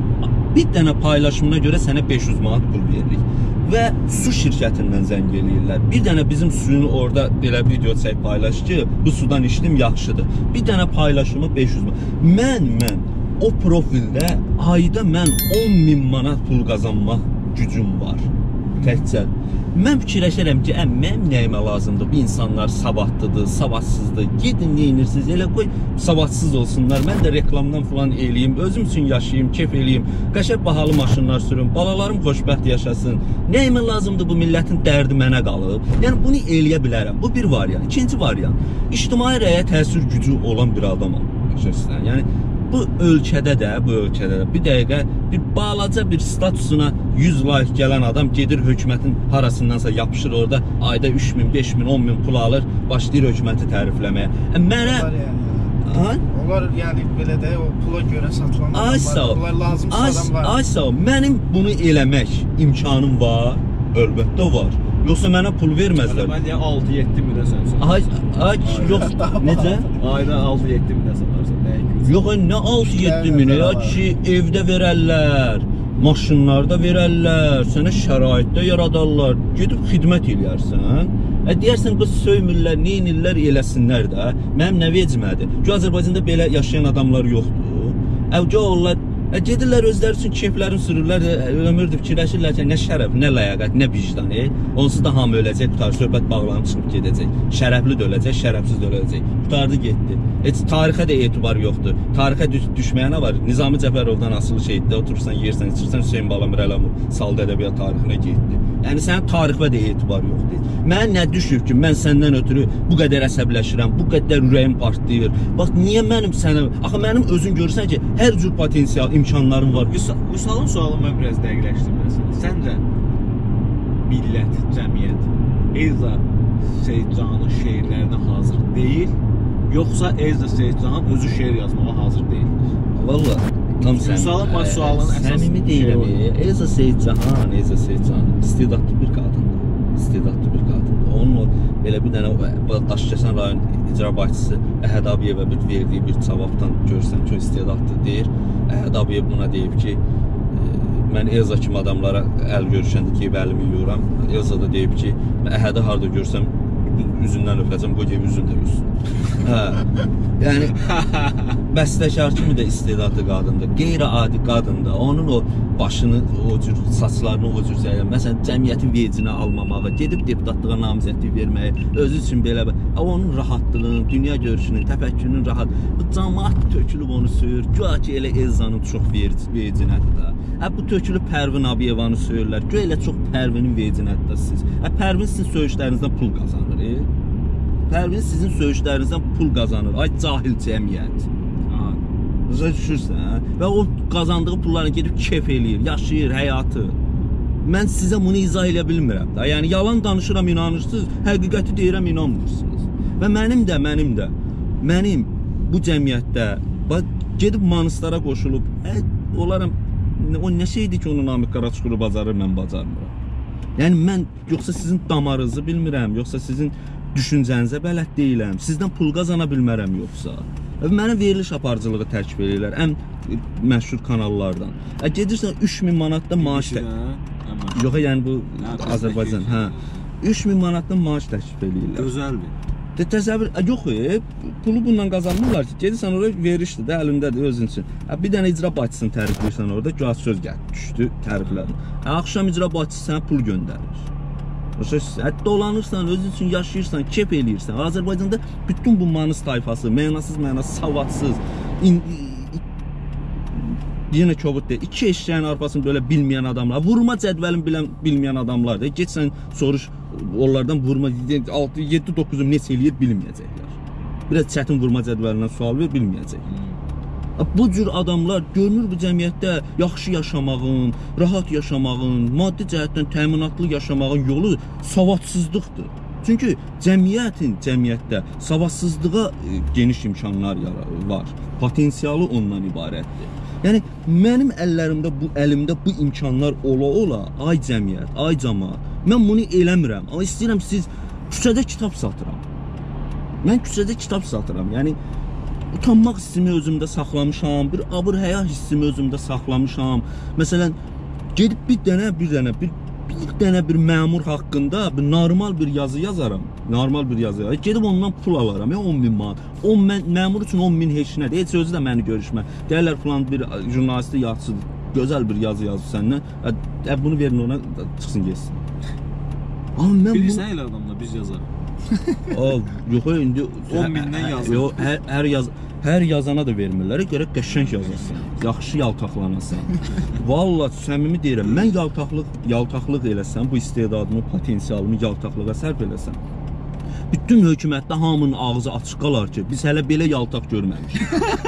Bir dənə paylaşımına görə sənə 500 manat pul veririk. Və su şirkətindən zəng eləyirlər. Bir dənə bizim suyunu orada belə video çək, paylaş ki, bu sudan içdim, yaxşıdır. Bir dənə paylaşımı 500 manat. Mən o profildə ayda mən 10.000 manat pul qazanmaq gücüm var. Təkcə. Mən fikirləşərəm ki, mənim nəyimə lazımdır? Bu insanlar savadlıdır, savadsızdır. Gedin, neyinirsiniz? Elə qoy, savadsız olsunlar. Mən də reklamdan falan eləyim, özüm üçün yaşayayım, kef eləyim, qəşəng bahalı maşınlar sürüm, balalarım xoşbəxt yaşasın. Nəyimə lazımdır? Bu millətin dərdi mənə qalıb. Yəni, bunu eləyə bilərəm. Bu bir variant. İkinci variant. İctimai rəyə təsir gücü olan bir adamam. Yəni, bu ölkədə də bir dəqiqə bir balaca bir statusuna 100 like gələn adam gedir hökumətin harasındansa yapışır orada ayda 3.000, 5.000, 10.000 pul alır, başlayır hökuməti tərifləməyə. Mənə onlar yəni belə də o pula görə satılan adamlar lazımsa adam var. Ay sağ ol, mənim bunu eləmək imkanım var, əlbəttə var. Yoxsa mənə pul verməzlər. Mən deyəm 6-7 minə sənsən. Yox, necə? Ayda 6-7 minə satarsan, nəyə 2-3 Yox, nə 6-7 min ya ki, evdə verərlər, maşınlarda verərlər, sənə şəraitdə yaradarlar, gedib xidmət eləyərsən. Deyərsən, qız söymürlər, neynirlər, eləsinlər də. Mənim nə vecmədir? Ki, Azərbaycanda belə yaşayan adamlar yoxdur. Əvcə onlar, gedirlər özləri üçün keyflərini sürürlər, ömürdür, fikirləşirlər ki, nə şərəf, nə ləyaqət, nə vicdan. Onsuz da hamı öləcək, qutar, söhbət bağlanıb çıxıb gedəcək. Şərəfli də öləcək, şərəfsiz də öləcək. Qutardı, getdi. Heç tarixə də etibar yoxdur. Tarixə düşməyə nə var? Nizami Cəfərovdan asılı şeydir, oturursan, yersən, içirsən, Hüseyin Balamir Ələmov saldı ədəbiyyat tarixinə getdi. Yəni, sənin tarixə də etibar yoxdur. Mən nə düşür ki, mən səndən ötürü bu qədər əsəbləşirəm, bu qədər ürəyim partlayır. Bax, niyə mənim sənə... Axı, mənim özün görürsən ki, hər cür potensial imkanlarım var. Vüsalın sualını mən biraz dəqiqləşdirməsin. Səncə millət, cəmiyyət Elza Seyidcanın şeirlərinə hazır deyil, yoxsa Elza Seyidcan özü şeir yazmağa hazır deyil? Valla, tam Vüsalın baş sualının əsas... Səmimi deyiləm. Elza Seyidcan istedadlı bir qadındır. İstedadlı bir qadındır. Onun o, belə bir dənə Daşkəsən rayon icra başçısı Əhəd Abiyevə verdiyi bir cavabdan görürsən ki, o istedadlı deyir. Əhəd Abiyev buna deyib ki, mən Elza kimi adamlara əl görüşəndə ki, əlimi yuyuram. Elza da deyib ki, Əhədi harada görsəm, üzündən öpəcəm, qoy deyib üzün də yüzsün. Yəni, bəstəkar kimi də istedadlı qadındır, qeyri-adi qadındır. Onun o başını, o cür saçlarını o cür zəyəm. Məsələn, cəmiyyətin vecinə almamağı, gedib deputatlığa namizədlik verməyi, özü üçün belə, onun rahatlığının, dünya görüşünün, təfəkkürünün rahat. Bu cəmaat tökülüb onu söyür, güya ki, elə Elzanın çox vecinədir də. Bu tökülüb Pərvin Abiyevanı söyürlər, güya elə çox Pərvinin vecinədir də siz. Pərvin sizin söyüşlərinizdən pul qazanır, Pərvin sizin söyüşlərinizdən pul qazanır, ay cahil cəmiyyət. Rıza düşürsən, və o qazandığı pullarını gedib keyf eləyir, yaşayır həyatı. Mən sizə bunu izah edə bilmirəm da. Yəni, yalan danışıram, inanırsınız, həqiqəti deyirəm, inanmırsınız. Və mənim bu cəmiyyətdə, gedib manistlara qoşulub, olaram, o nə şeydir ki, onun Namik Qaraçukuru bacarır, mən bacarmıram. Yəni, mən yoxsa sizin damarınızı bilmirəm, yoxsa sizin düşüncənizə bələd deyiləm, sizdən pul qazana bilmərəm yoxsa. Mənə veriliş aparıcılığı tərkib edirlər, ən məşhur kanallardan. Gedirsən 3000 manatda maaş yox, yəni bu Azərbaycan, 3000 manatda maaş təklif edirlər. Gözəldir. Təsəvvür, yox, pulu bundan qazanmırlar ki, gedirsən oraya verişdir də, əlindədir özün üçün. Bir dənə icra başçısını tərifləyirsən orada, güya söz düşdü təriflərin. Axşam icra başçısı sənə pul göndərir. Dolanırsan, özün üçün yaşayırsan, keyf eləyirsən. Azərbaycanda bütün bu manist tayfası, mənasız, savadsız, yenə kobud deyil, 2 eşyəyin arpasını belə bilməyən adamlar, vurma cədvəlini bilməyən adamlar, geçsən soruş, onlardan vurma 7-9'u neçə eləyir bilməyəcəklər. Biraz çətin vurma cədvəlindən sual ver, bilməyəcəklər. Bu cür adamlar görünür bu cəmiyyətdə yaxşı yaşamağın, rahat yaşamağın, maddi cəhətdən təminatlı yaşamağın yolu savadsızlıqdır. Çünki cəmiyyətdə savadsızlığa geniş imkanlar var. Potensialı ondan ibarətdir. Yəni, mənim əlimdə bu imkanlar ola, ay cəmiyyət, ay cəmaat, mən bunu eləmirəm. Amma istəyirəm siz, küçədə kitab satıram. Mən küçədə kitab satıram. Yəni, utanmaq hissimi özümdə saxlamışam, bir abır-həya hissimi özümdə saxlamışam. Məsələn, gedib bir dənə bir məmur haqqında normal bir yazı yazaram. Gedib ondan pul alaram, 10.000 manat. Məmur üçün 10.000 heç nədir. Heç özü də məni görüşmə. Deyərlər falan bir jurnalisti yazıcıdır. Gözəl bir yazı yazır səndən. Bunu verin ona, çıxsın geçsin. Bilirsən elə adamla biz yazarıq. Yox, indi 10.000-dən yazır. Hər yazana da vermirlər, gərək qəşəng yazasın, yaxşı yaltaqlanasan. Vallahi səmimi deyirəm, mən yaltaqlıq eləsəm, bu istedadımı, potensialımı yaltaqlığa sərf eləsəm, bütün hökumətdə hamının ağzı açıq qalar ki, biz hələ belə yaltaq görməmişik.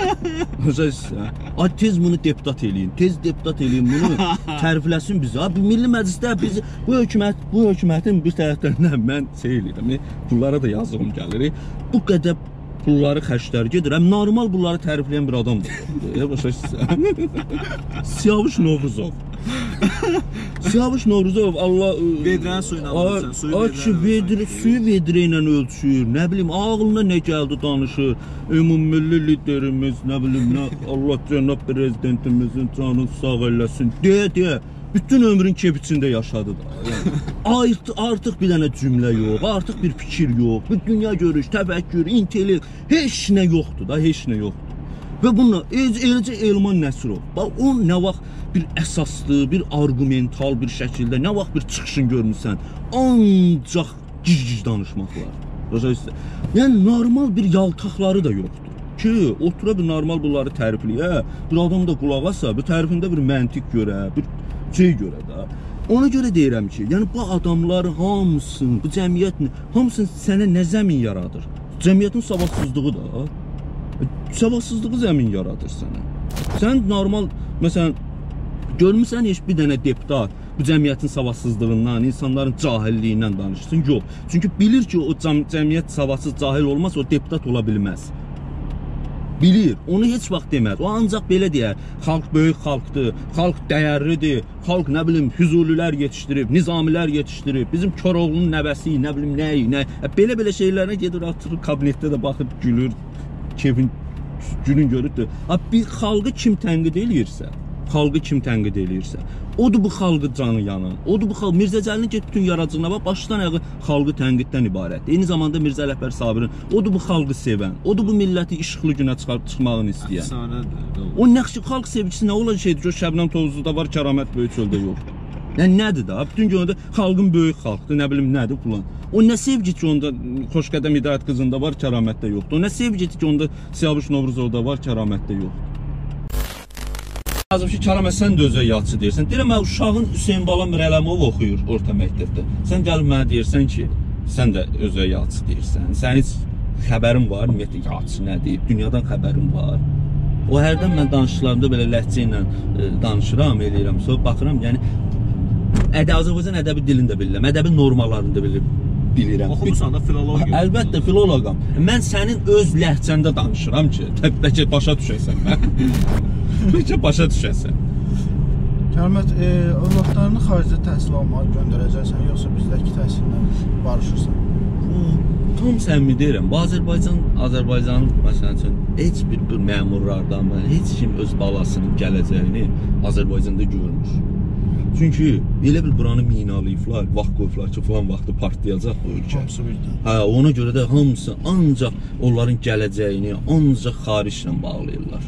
Tez bunu deputat eləyin, bunu tərifləsin bizə. Milli Məclisdə bu hökumətin bir tərəflərindən mən eləyirəm, pullara da yazığım gəlir. Bu qədər pulları xərclər gedir. Normal bunları tərifləyən bir adam var. Başa düşürsən? Siyavuş Novruzov. Siyavuş Novruzov Allah Vedrənin suyuna alırsan, suyu vedrə ilə ölçür. Nə bilim ağlına nə gəldi danışır. Ümumilli liderimiz, nə bilim nə Allah cənab prezidentimizin canını sağ eləsin. Deyə bütün ömrün keyfində yaşadı da. Yəni artıq bir dənə cümlə yox, artıq bir fikir yox. Bir dünya görüş, təfəkkür, intellekt, heç nə yoxdur da, heç nə yoxdur. Və bununla eləcə Elman Nəsirov, bax o nə vaxt bir əsaslı, bir argumental bir şəkildə, nə vaxt bir çıxışın görmüsən, ancaq gic-gic danışmaqlar. Yəni normal bir yaltaqları da yoxdur ki, otura bir normal bunları tərifləyə, bir adam da qulaq asa, bir tərifində bir məntiq görə, bir şey görə də. Ona görə deyirəm ki, yəni bu adamların hamısını, bu cəmiyyətin hamısını sənə nə zəmin yaradır? Cəmiyyətin savadsızlığı da. Savadsızlığı zəmin yaradır sənə. Sən normal, məsələn, görmüsən heç bir dənə deputat bu cəmiyyətin savadsızlığından, insanların cahilliyindən danışsın? Yox. Çünki bilir ki, o cəmiyyət savadsız, cahil olmaz, o deputat ola bilməz. Bilir, onu heç vaxt deməz. O ancaq belə deyər, xalq böyük xalqdır, xalq dəyərlidir, xalq nə bilim Füzulilər yetişdirib, Nizamilər yetişdirib, bizim Koroğlunun nəvəsi, nə bilim nə. Belə şeylərə gedir, atırır, kabinetdə də baxıb gülür. Kevin günün görürdü. Bir xalqı kim tənqid eləyirsə, odur bu xalqı canı yanan. Odur bu xalq Mirzə Cəlilin get bütün yaradıcılığına bax, başdan ayağa xalqı tənqiddən ibarətdir. Eyni zamanda Mirzə Ələkbər Sabirin odur bu xalqı sevən, odur bu milləti işıqlı günə çıxmağını istəyən. O nəqşi xalq sevgisi nə olacaq şeydir ki, o Şəbnəm Tovuzluda var, Kəramət Böyükçöldə yoxdur. Yəni nədir da? Bütün gün xalqın böyük xalqdır, nə bilim nədir falan. O nə sevgi ki onda Xoşqədəm Hidayət qızında var, Kəramətdə yoxdur. O nə sevgi ki onda Siyavuş Novruzovda var, Kəramətdə yoxdur. Yazıb ki, Kəramət sən də özə yadçı deyirsən. Deyirəm, uşağın Hüseyin Bala Mirələmov oxuyur orta məktəbdə. Sən gəlib mənə deyirsən ki, sən də özə yadçı deyirsən. Sən heç xəbərin var, ümumiyyətlə yadçı nədir, dünyadan xəbərin var. O hərdən mən danışıqlarımda belə ləhcə ilə danışıram, eləyirəm, sonra baxıram, yəni Azərbaycan ədəbi dilini də bilirəm, ədəbi normalarını da bilirəm. Oxumusan da filologiya. Əlbəttə filoloqam. Mən sənin öz ləhcəndə danışıram ki, bəlkə başa düşəsən mən. Bəlkə başa düşəsən. Kəramət, övladlarını xaricdə təhsil almağa göndərəcəksən, yoxsa bizdəki təhsillə barışırsan? Tam səmimi deyirəm. Bu Azərbaycanın məsələn üçün heç bir məmurlardan, heç kim öz balasının gələcəyini Azərbaycanda görmür. Çünki elə bil buranı minalayıblar, vaxt qoyublar ki, falan vaxtı partlayacaq bu ölkə. Hamısı birdən. Ona görə də hamısı ancaq onların gələcəyini ancaq xariclə bağlayırlar.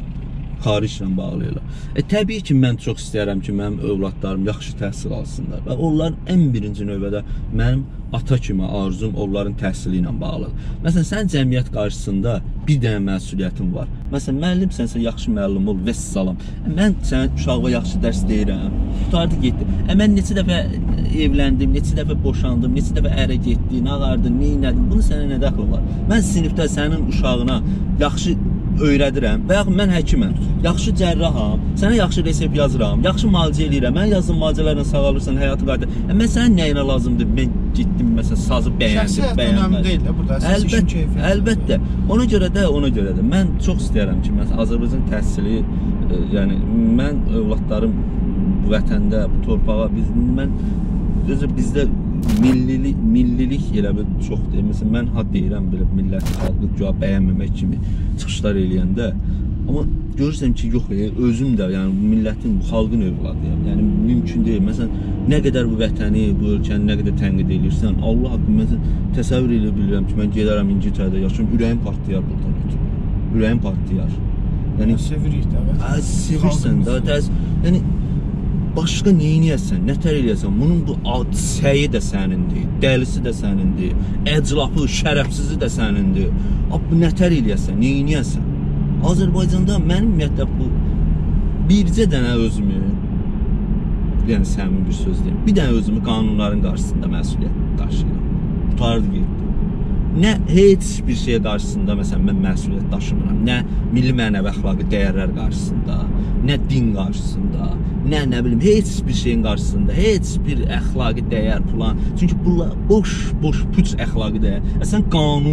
Təbii ki, mən çox istəyərəm ki, mənim övladlarım yaxşı təhsil alsınlar. Və onlar ən birinci növbədə mənim ata kimi arzum onların təhsili ilə bağlıdır. Məsələn, sən cəmiyyət qarşısında bir dənə məsuliyyətin var. Məsələn, müəllimsənsə yaxşı müəllim ol, vəssalam. Mən sənə uşağıma yaxşı dərs deyirəm, tutardı getdi. Mən neçə dəfə evləndim, neçə dəfə boşandım, neçə dəfə ərə getdim, ağardım, neynədim, bunu sənə nə dəxli var? Mən sinifdə sənin uşağına yaxşı öyrədirəm və yaxud mən həkiməm, yaxşı cərraham, sənə yaxşı resept yazıram, yaxşı müalicə eləyirəm, mən yazdığım müalicələrlə sağalırsan, həyatı qayda. Mən sənə nəyinə lazımdır, mən getdim, məsələn, sazı bəyəndim, önəmli deyil də burada, əlbəttə, ona görə də, mən çox istəyərəm ki, məsələn, Azərbaycan təhsili, yəni, mən övladlarım bu vətəndə, bu torpağa, bizdə millilik elə bir çoxdur. Məsələn, mən deyirəm belə milləti, xalqı güya bəyənməmək kimi çıxışlar eləyəndə, amma görürsən ki, yox, özüm də, yəni millətin, bu xalqın övladıyam. Yəni mümkün deyil. Məsələn, nə qədər bu vətəni, bu ölkəni nə qədər tənqid edirsən, Allah haqqı məsələn təsəvvür edə bilirəm ki, mən gedərəm İngiltərədə yaşayım, ürəyim partlayar buradan ötürü. Ürəyim partlayar. Yəni sevirik də. Sevirsən də, yəni başqa neyniyəsən, nətər eləyəsən, bunun bu səyi də sənindir, dəlisi də sənindir, əclafı, şərəfsizi də sənindir. Bu nətər eləyəsən, neyniyəsən? Azərbaycanda mənim ümumiyyətlə bu bircə dənə özümü, yəni səmin bir söz deyim, bir dənə özümü qanunların qarşısında məsuliyyət daşıyıram. Tutardı getdi. Nə heç bir şey qarşısında məsələn mən məsuliyyət daşımıram. Nə milli mənəvi əxlaqi dəyərlər qarşısında, nə din qarşısında, nə bilim heç bir şeyin qarşısında, heç bir əxlaqi dəyər falan. Çünki bunlar boş puç əxlaqi dəyər. Sən qanun,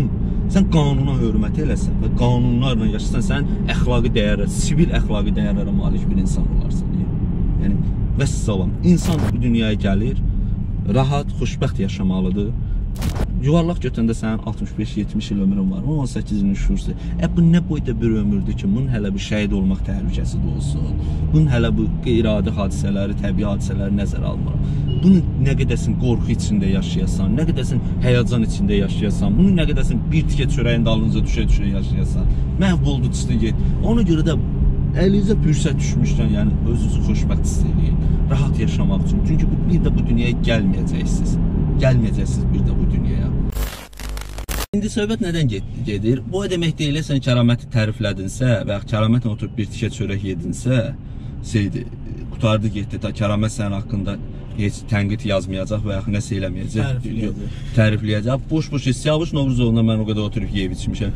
sən qanuna hörmət eləsən və qanunlarla yaşasan, sən əxlaqi dəyərlər, sivil əxlaqi dəyərlərə malik bir insan olarsan. Yəni vəssalam, insan bu dünyaya gəlir, rahat, xoşbəxt yaşamalıdır. Yuvarlaq götürəndə sənin 65-70 il ömrün var, 18 ilin şuursa. Bu nə boyda bir ömürdür ki, bunun hələ bir şəhid olmaq təhlükəsi də olsun. Bunun hələ bu qeyri-adi hadisələri, təbii hadisələri nəzərə almıram. Bunu nə qədəsin qorxu içində yaşayasan, nə qədəsin həyəcan içində yaşayasan, bunu nə qədəsin bir tikə çörəyin dalınca düşə-düşə yaşayasan, məhv oldu, çıxdı get. Ona görə də əlinizə fürsət düşmüşdən, yəni özünüzü xoşbəxt hiss edin, rahat yaşamaq üçün. Çünki bir də bu dünyaya gəlməyəcəksiniz. Gəlməyəcəksiniz bir də bu dünyaya. İndi söhbət nədən gedir? Bu o demək deyil, sən kəraməti təriflədinsə və ya kəramətlə oturub bir tikə çörək yedinsə, qutardı getdi, ta kəramət sənin haqqında heç tənqid yazmayacaq və ya nəsə eləməyəcək, tərifləyəcək. Boş-boş, Siyavuş Novruzovla mən o qədər oturub yeyib içmişəm.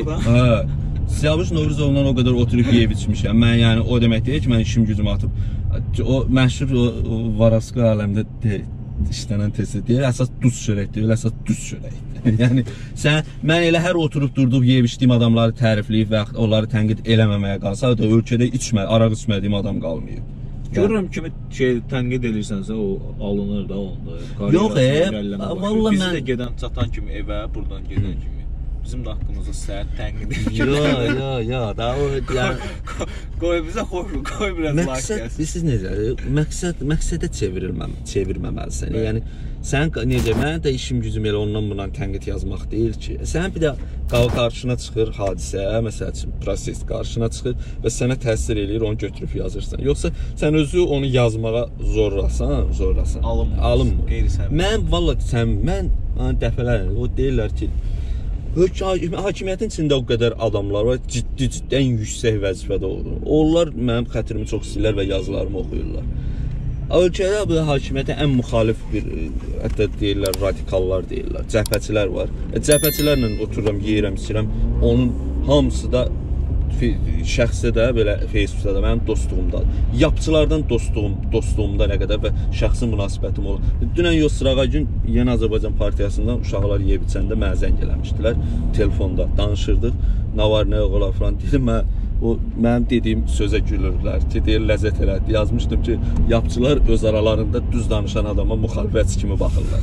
Siyavuş Novruzovla o qədər oturub yeyib içmişəm. Mən yəni o demək deyil ki, mən işim gücümü atıb. O məşhur Varaska aləmdə işlənən testi deyir, əsas duz çörək deyil, əsas düz çörək. Yəni mən elə hər oturub durduq yeyib içdiyim adamları tərifləyib və onları tənqid eləməməyə qalsa da ölkədə araq içmədiyim adam qalmayıb. Görürəm kimi tənqid edirsənsə o alınır da onda. Yox, valla mən biz də gedən çatan kimi evə, buradan gedən kimi bizim də haqqımızda səhət tənqid edir. Yo, da o yəni qoy bizə xoşluq, qoy biraz məqsəd, siz necə? Məqsədə çevirməməlisən. Yəni sən necə, mən də işim gücüm elə ondan bundan tənqid yazmaq deyil ki. Sən bir də qarşına çıxır hadisə, məsəl üçün proses qarşına çıxır və sənə təsir eləyir, onu götürüb yazırsan. Yoxsa sən özü onu yazmağa zorlasan. Alınmır. Mən valla mən dəfələrlə o deyirlər ki, hakimiyyətin içində o qədər adamlar var, ciddi ən yüksək vəzifədə olur. Onlar mənim xətrimi çox istəyirlər və yazılarımı oxuyurlar. Ölkədə bu hakimiyyətə ən müxalif bir, hətta deyirlər, radikallar deyirlər, cəbhəçilər var. Cəbhəçilərlə otururam, yeyirəm, içirəm, onun hamısı da şəxsi də belə Facebookda da mənim dostluğumdadır. Yapçılardan dostluğumda nə qədər və şəxsi münasibətim olur. Dünən Yosrağa gün Yeni Azərbaycan Partiyasından uşaqlar yeyib içəndə mənə zəng eləmişdilər. Telefonda danışırdıq. Nə var, nə yox olar falan dedim. Mənim dediyim sözə gülürlər ki, deyir, ləzzət elədi. Yazmışdım ki, yapçılar öz aralarında düz danışan adama müxalifətçi kimi baxırlar.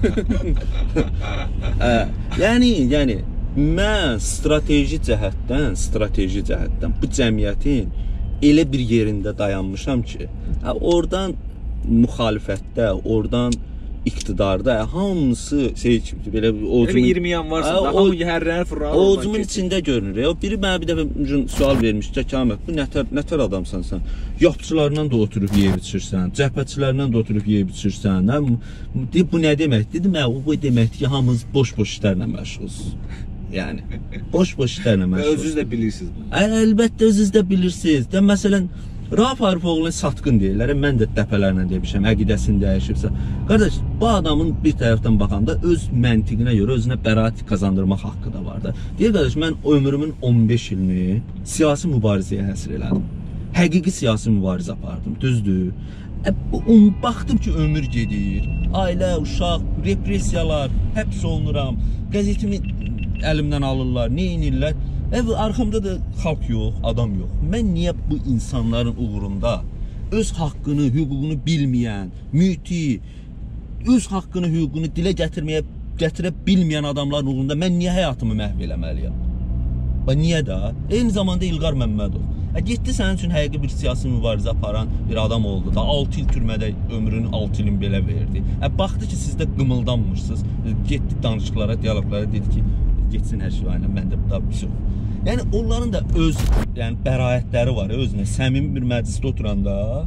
Yəni mən strateji cəhətdən bu cəmiyyətin elə bir yerində dayanmışam ki, oradan müxalifətdə, oradan iqtidarda hamısı belə ocumun 20 yan varsa da hamı yəhərlənir fırlanır. Ocumun içində görünür. Biri mənə bir dəfə sual vermiş ki, Kamət, bu nətər adamsan sən? Yapçılarla da oturub yeyib içirsən, cəbhəçilərlə də oturub yeyib içirsən. Bu nə demək? Dedim, bu deməkdir ki, hamımız boş-boş işlərlə məşğulsuz. Yəni, boş-boş işlərlə məşğulsuz. Özünüz də bilirsiniz bunu. Əlbəttə özünüz də bilirsiniz. Məsələn, Rauf Arifoğlu'nun satqın deyirlər, mən də dəfələrlə demişəm, əqidəsini dəyişibsə. Qardaş, bu adamın bir tərəfdən baxanda öz məntiqinə görə özünə bəraət qazandırmaq haqqı da var da. Deyir, qardaş, mən ömrümün 15 ilini siyasi mübarizəyə həsr elədim. Həqiqi siyasi mübarizə apardım, düzdür. Baxdım ki, ömür gedir, ailə, uşaq, repressiyalar, həbs olunuram, qəzetimi əlimdən alırlar, nə inirlər? Arxamda da xalq yox, adam yox. Mən niyə bu insanların uğrunda öz haqqını, hüququnu bilməyən, müti, öz haqqını, hüququnu dilə gətirə bilməyən adamların uğrunda mən niyə həyatımı məhv eləməliyəm? Niyə də? Eyni zamanda İlqar Məmmədov. Getdi sənin üçün həqiqi bir siyasi mübarizə aparan bir adam oldu da, 6 il türmədə ömrünün 6 ilini belə verdi. Baxdı ki, siz də qımıldanmışsınız, getdi danışıqlara, diyaloglara, dedi ki, geçsin hər şey aynen, məndə bu da bir şey olur. Yəni onların da öz bəraətləri var, özünə səmimi bir məclisdə oturanda,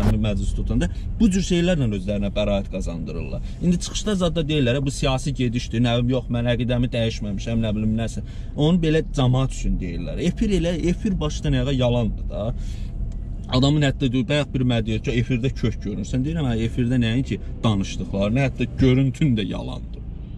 bu cür şeylərlə özlərinə bəraət qazandırırlar. İndi çıxışda zadda deyirlər, bu siyasi gedişdir, nə bilim, yox, mən əqidəmi dəyişməmişəm, nə bilim, nəsə. Onu belə cəmaət üçün deyirlər. Efir başdan ayağa yalandır da. Adamın hətta deyir, bayaq bir mənə deyir ki, efirdə kök görünürsən. Deyirəm, efirdə nəyin ki, danışdıqlarını, hətta görüntün də yalandır.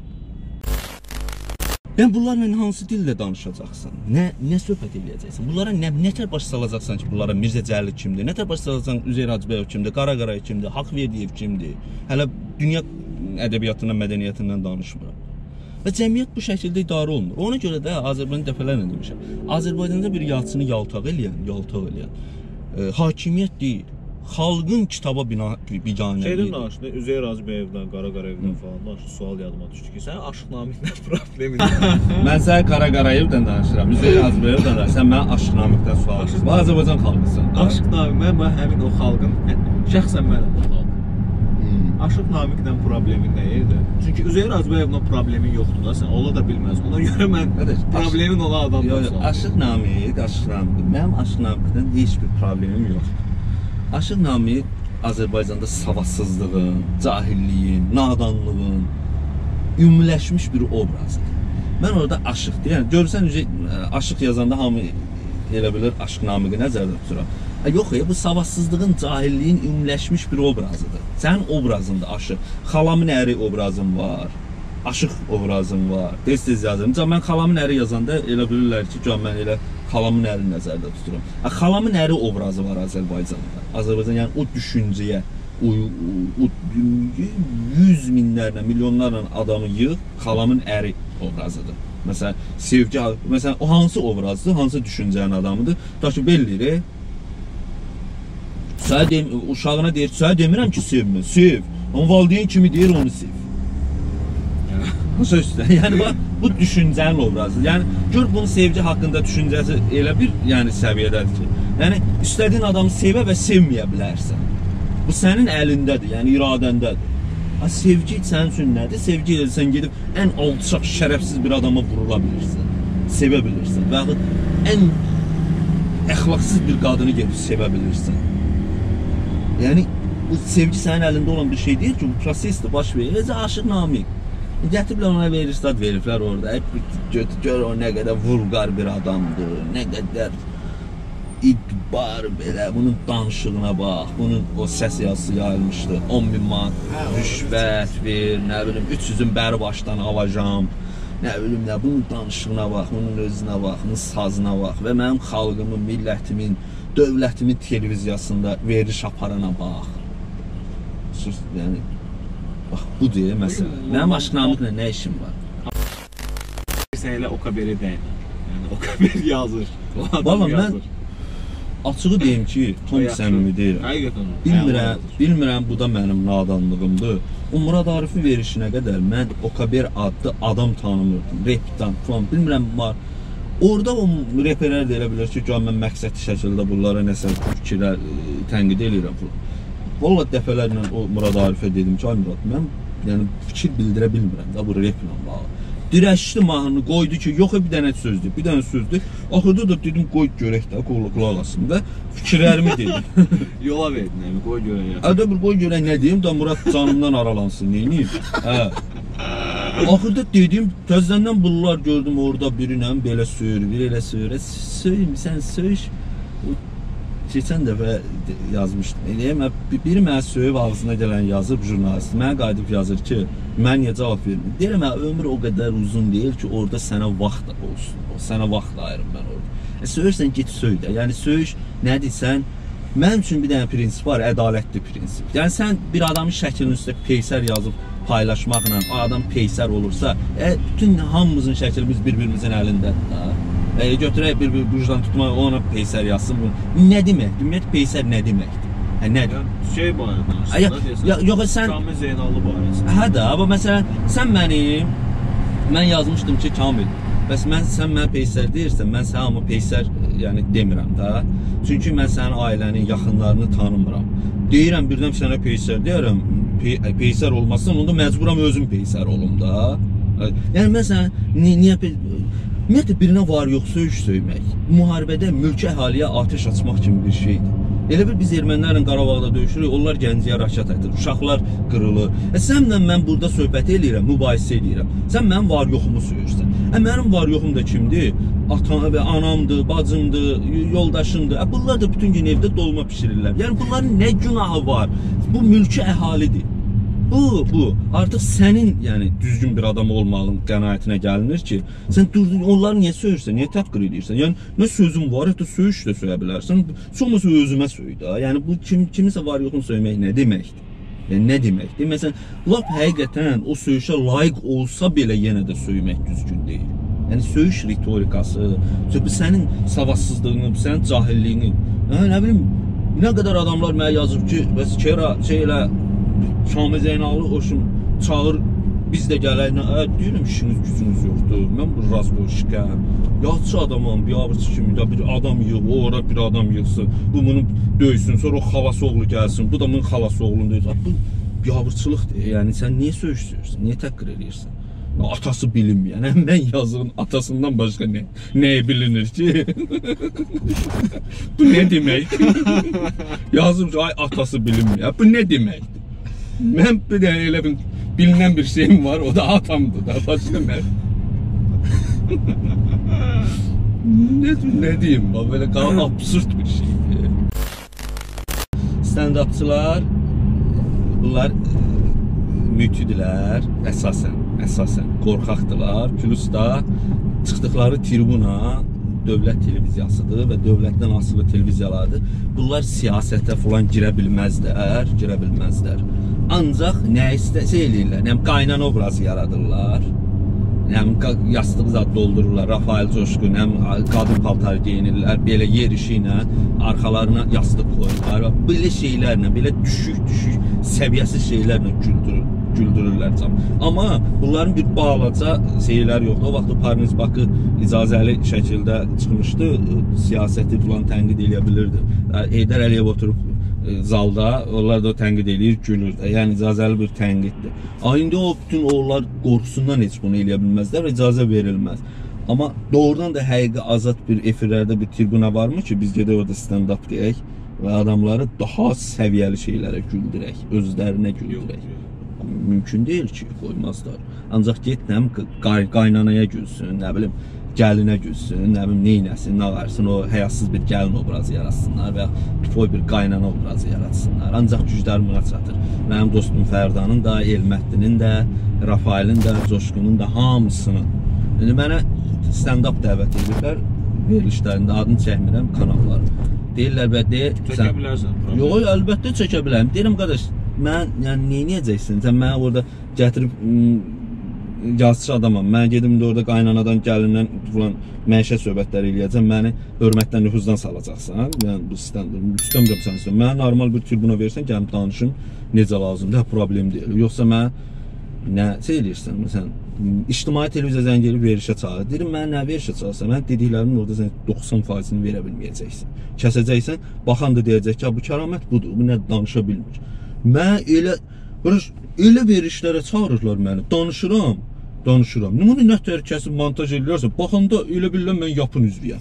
Yəni bunlarla hansı dildə danışacaqsan? Nə söhbət eləyəcəksən? Bunlara nətər baş salacaqsan ki, bunlara Mirzə Cəlil kimdir? Nətər baş salacaqsan Üzeyir Hacıbəyov kimdir? Qara Qarayev kimdir? Haqverdiyev kimdir? Hələ dünya ədəbiyyatından, mədəniyyətindən danışmıram. Və cəmiyyət bu şəkildə idarə olunur. Ona görə də Azərbaycan dəfələrlə demişəm. Azərbaycanda bir yazısını yaltaq eləyən hakimiyyət deyil. Xalqın kitaba biganəliyi. Şeydən danışdı, Üzeyir Hacıyevdən, Qara Qarayevdən falan danışdı. Sual yadıma düşdü ki, sən Aşıq Namiqlə problemin var. Mən sənə Qara Qarayevdən danışıram, Üzeyir Hacıyevdən danışıram. Sən mənə Aşıq Namiqdən sual verirsən. Bu Azərbaycan xalqısan. Aşıq Namiq, mən həmin o xalqın, şəxsən mənəm o xalq. Aşıq Namiqlə problemin nə yerdə? Çünki Üzeyir Hacıyevlə problemin yoxdur da, sən ola da bilməz. Ona görə mən problemin olan adamdan sual. Aşıq Namiq. Mənim Aşıq Namiqdən heç bir problemim yoxdur. Aşıq Namiq Azərbaycanda savadsızlığın, cahilliyin, nadanlığın ümumiləşmiş bir obrazdır. Mən orada aşıq deyirəm. Görürsən, aşıq yazanda hamı elə bilir Aşıq Namiqi nəzərdə tuturam. Yox, bu savadsızlığın, cahilliyin ümumiləşmiş bir obrazıdır. Sənin obrazında aşıq. Xalamın əri obrazın var. Aşıq obrazın var. Tez-tez yazırım. Mən xalamın əri yazanda elə bilirlər ki, mən elə xalamın əri nəzərdə tuturam. Xalamın əri obrazı var Azərbaycanda. Azərbaycan yəni o düşüncəyə, o 100 minlərlə, milyonlarla adamı yığ, xalamın əri obrazıdır. Məsələn, sevgi, məsələn, o hansı obrazdır, hansı düşüncənin adamıdır? Daşı bellir, uşağına deyir, sənə demirəm ki, sevmə, sev. Onun valideyn kimi deyir, onu sev. Yəni bu düşüncənin obrazıdır. Yəni gör bunun sevgi haqqında düşüncəsi elə bir səviyyədədir ki, yəni istədiyin adamı sevə və sevməyə bilərsən. Bu sənin əlindədir, yəni iradəndədir. Sevgi sənin üçün nədir? Sevgi sən gedib ən alçaq, şərəfsiz bir adama vurula bilirsən, sevə bilirsən və yaxud ən əxlaqsız bir qadını gedib sevə bilirsən. Yəni bu sevgi sənin əlində olan bir şey deyil ki, bu prosesdir, baş verir. Aşıq Namiq. Gətiriblər ona verirlər, veriblər orada. Gör o nə qədər vulqar bir adamdır, nə qədər idbar belə, bunun danışığına bax, bunun o səs yazısı yayılmışdı, 10.000 manat rüşvət ver, nə bilim, 300-ün bəri başdan alacam, nə bilim, bunun danışığına bax, bunun özünə bax, bunun sazına bax və mənim xalqımın, millətimin, dövlətimin televiziyasında veriş aparana bax. Yəni, bax, bu deyil məsələ. Mənim Aşıq Namiqlə nə işim var? Sən elə o kaberi deyil. Yəni, o kaber yazır. Valla, mən açığı deyim ki, tam səmimi deyirəm. Bilmirəm, bu da mənim nadanlığımdır. O Murad Arifin verişinə qədər mən o kaber adlı adam tanımırdım. Repdən falan, bilmirəm var. Orada o reperlər də elə bilir ki, mən məqsədli şəkildə bunlara nəsə fikirlər tənqid edirəm falan. Valla dəfələrlə o Murad Arifə dedim ki, ay Murad, mən fikir bildirə bilmirəm da bu replə bağlı. Dirəşdi mahnını qoydu ki, yox bir dənə sözdür, Axırda da dedim, qoy görək də, qulaq asın da, fikirlərimi dedim. Yola verdin, qoy görək. Ədə bir qoy görək nə deyim da Murad canımdan aralansın, neyiniyim? Axırda dedim, təzədən bunlar gördüm orada birinə belə söyür, bir elə söyür, sən söyüş. Keçən dəfə yazmışdım. Biri mənə söyüb ağzına gələn yazıb jurnalist. Mənə qayıdıb yazır ki, mən niyə cavab verməyim? Deyirəm, ömür o qədər uzun deyil ki, orada sənə vaxt olsun. Sənə vaxt ayırım mən orada. Söyürsən, get söy də. Yəni, söyüş nədirsən? Mənim üçün bir dənə prinsip var, ədalətli prinsip. Yəni, sən bir adamın şəklinin üstə peysər yazıb paylaşmaqla, o adam peysər olursa, bütün hamımızın şəklimiz bir-birimizin əlindədir da. Götürək bir bucdan tutmaq, ona peysər yazsın. Nə deməkdir? Ümumiyyət, peysər nə deməkdir? Nədir? Şey barədə, yox, sən... Kamil Zeynallı barədə. Hə də, amma məsələn, sən mən yazmışdım ki, Kamil, bəs sən mənə peysər deyirsən, mən sənə amma peysər demirəm da. Çünki mən sənin ailənin, yaxınlarını tanımıram. Deyirəm, birdən sənə peysər deyərəm, peysər olmazsan, onda məcburam özüm peysər olum da. Yəni, məsələn, niyə ümumiyyətlə, birinə var yox söyüş söymək, müharibədə mülki əhaliyə atəş açmaq kimi bir şeydir. Elə bir biz ermənilərlə Qarabağda döyüşürük, onlar Gəncəyə raket atır, uşaqlar qırılır. Sənlə mən burada söhbət eləyirəm, mübahisə eləyirəm. Sən mənim var yoxumu söyürsən. Mənim var yoxum da kimdir? Anamdır, bacımdır, yoldaşımdır. Bunlar da bütün gün evdə dolma pişirirlər. Yəni, bunların nə günahı var? Bu mülki əhalidir. Bu, artıq sənin düzgün bir adam olmağın qənaətinə gəlinir ki, sən onları niyə söyürsən, niyə təhqir edirsən? Yəni, nə sözün var, hətta söyüş də söyə bilərsən, çoxması özümə söy da. Yəni, bu kimisə var yoxunu söymək nə deməkdir? Yəni nə deməkdir? Məsələn, lap həqiqətən o söyüşə layiq olsa belə yenə də söymək düzgün deyil. Yəni söyüş ritorikası, bu sənin savadsızlığını, sənin cahilliyini, nə bilim, nə qədər adamlar mənə yazıb ki, bəs Kera elə Şamil Zeynalov hoşum çağır, biz də gələk, deyirəm işiniz gücünüz yoxdur, mən bu razboşkəm, yatçı adamam, biabırçı kimi də bir adam yığ, o ora bir adam yığsın, bu bunu döysün, sonra o xalası oğlu gəlsin, bu da bunun xalası oğlunu döysün. Bu biabırçılıqdır, yəni sən niyə söyüşsürsən, niyə təqqir edirsən? Atası bilinməyən, mən yazığın atasından başqa nəyə bilinir ki? Bu nə deməkdir? Yazım ki, ay atası bilinməyən, bu nə deməkdir? Mən bir də elə bir bilinən bir şeyim var, o da atamdır da, başqa mən. Ne diyeyim, böyle absürt bir şeydir. Stand-upçılar, bunlar mütüdülər, əsasən qorxaqdılar, plus da çıxdıqları tribuna dövlət televiziyasıdır və dövlətdən asılı televiziyalardır. Bunlar siyasətə falan girə bilməzlər. Ancaq nə istəsə eləyirlər, qaynana obrazı yaradırlar. Yastığı zad doldururlar, Rafael Coşkun, qadın paltarı geyinirlər, belə yer işi ilə arxalarına yastıq qoyurlar. Belə şeylərlə, belə düşük səviyyəsiz şeylərlə güldürürlər. Amma bunların bir balaca şeyləri yoxdur. O vaxt o Parniz Bakı icazəli şəkildə çıxmışdı, siyasəti falan tənqid edə bilirdi. Heydər Əliyev oturub zalda, onlar da o tənqid edir, gülür. Yəni icazəli bir tənqiddir. İndi o bütün onlar qorxusundan heç bunu eləyə bilməzlər və icazə verilməz. Amma doğrudan da həqiqi azad bir efirlərdə bir tribuna varmı ki, biz gedək orada stand-up deyək və adamları daha səviyyəli şeylərə güldürək, özlərinə güldürək. Mümkün deyil ki, qoymazlar. Ancaq get, qaynanaya gülsün, nə bilim, gəlinə gülsün, nə bilim, neynəsin, nə varsın, o həyasız bir gəlin obrazı yaratsınlar və ya toy bir qaynana obrazı yaratsınlar. Ancaq güclər buna çatır. Mənim dostum Fərdanın da, Elməddinin də, Rafaelin də, Coşkunun da hamısının. Yəni, mənə stand-up dəvət edirlər, verilişlərində adını çəkmirəm, kanalları. Deyirlər, çəkə bilərsən. Yox, əlbəttə çəkə bilərəm. Deyirəm, qardaş, mən, yəni, neynəyəcəksin? Sən mənə orada gətirib yazıcı adamam. Mən gedim də orada qaynanadan, gəlindən falan məişət söhbətləri eləyəcəm. Məni hörmətdən, nüfuzdan salacaqsan. Yəni, bu istəmirəm sən. Mənə normal bir tribuna versən, gəlib danışım, necə lazımdır, problem deyil. Yoxsa mən nə eləyirsən? Məsələn, ictimai televiziya zəng elib verişə çağır. Deyirəm, mən nə verişə çağırsan? Mən dediklərimin orada sən 90%-ni verə bilməyəcəksin. Kəsəcəksən, baxan da deyəcək ki, bu kəramət budur, bu nə danışa bilmir. Mən elə verişlərə çağırırlar məni, danışıram. Nümunu nətər kəsib montaj edirlərsə, baxanda elə bilirəm mən yapın üzvüyəm.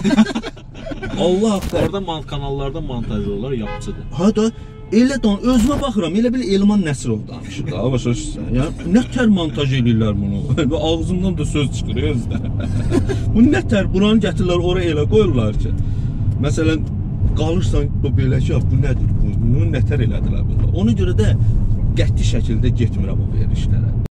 Allah haqqı. Orada kanallarda montaj olurlar, yapıcıdır. Ha da, özümə baxıram, elə bil Elman Nəsirov danışır da, başa düşürsən. Yəni, nətər montaj edirlər bunu? Ağzımdan da söz çıxır, özdə. Bu nətər, buranı gətirirlər, oraya elə qoyurlar ki. Məsələn, qalırsan belə ki, bu nədir? Bunu nətər elədilər bunlar? Ona görə də qəti şəkildə getmirəm o verilişlərə.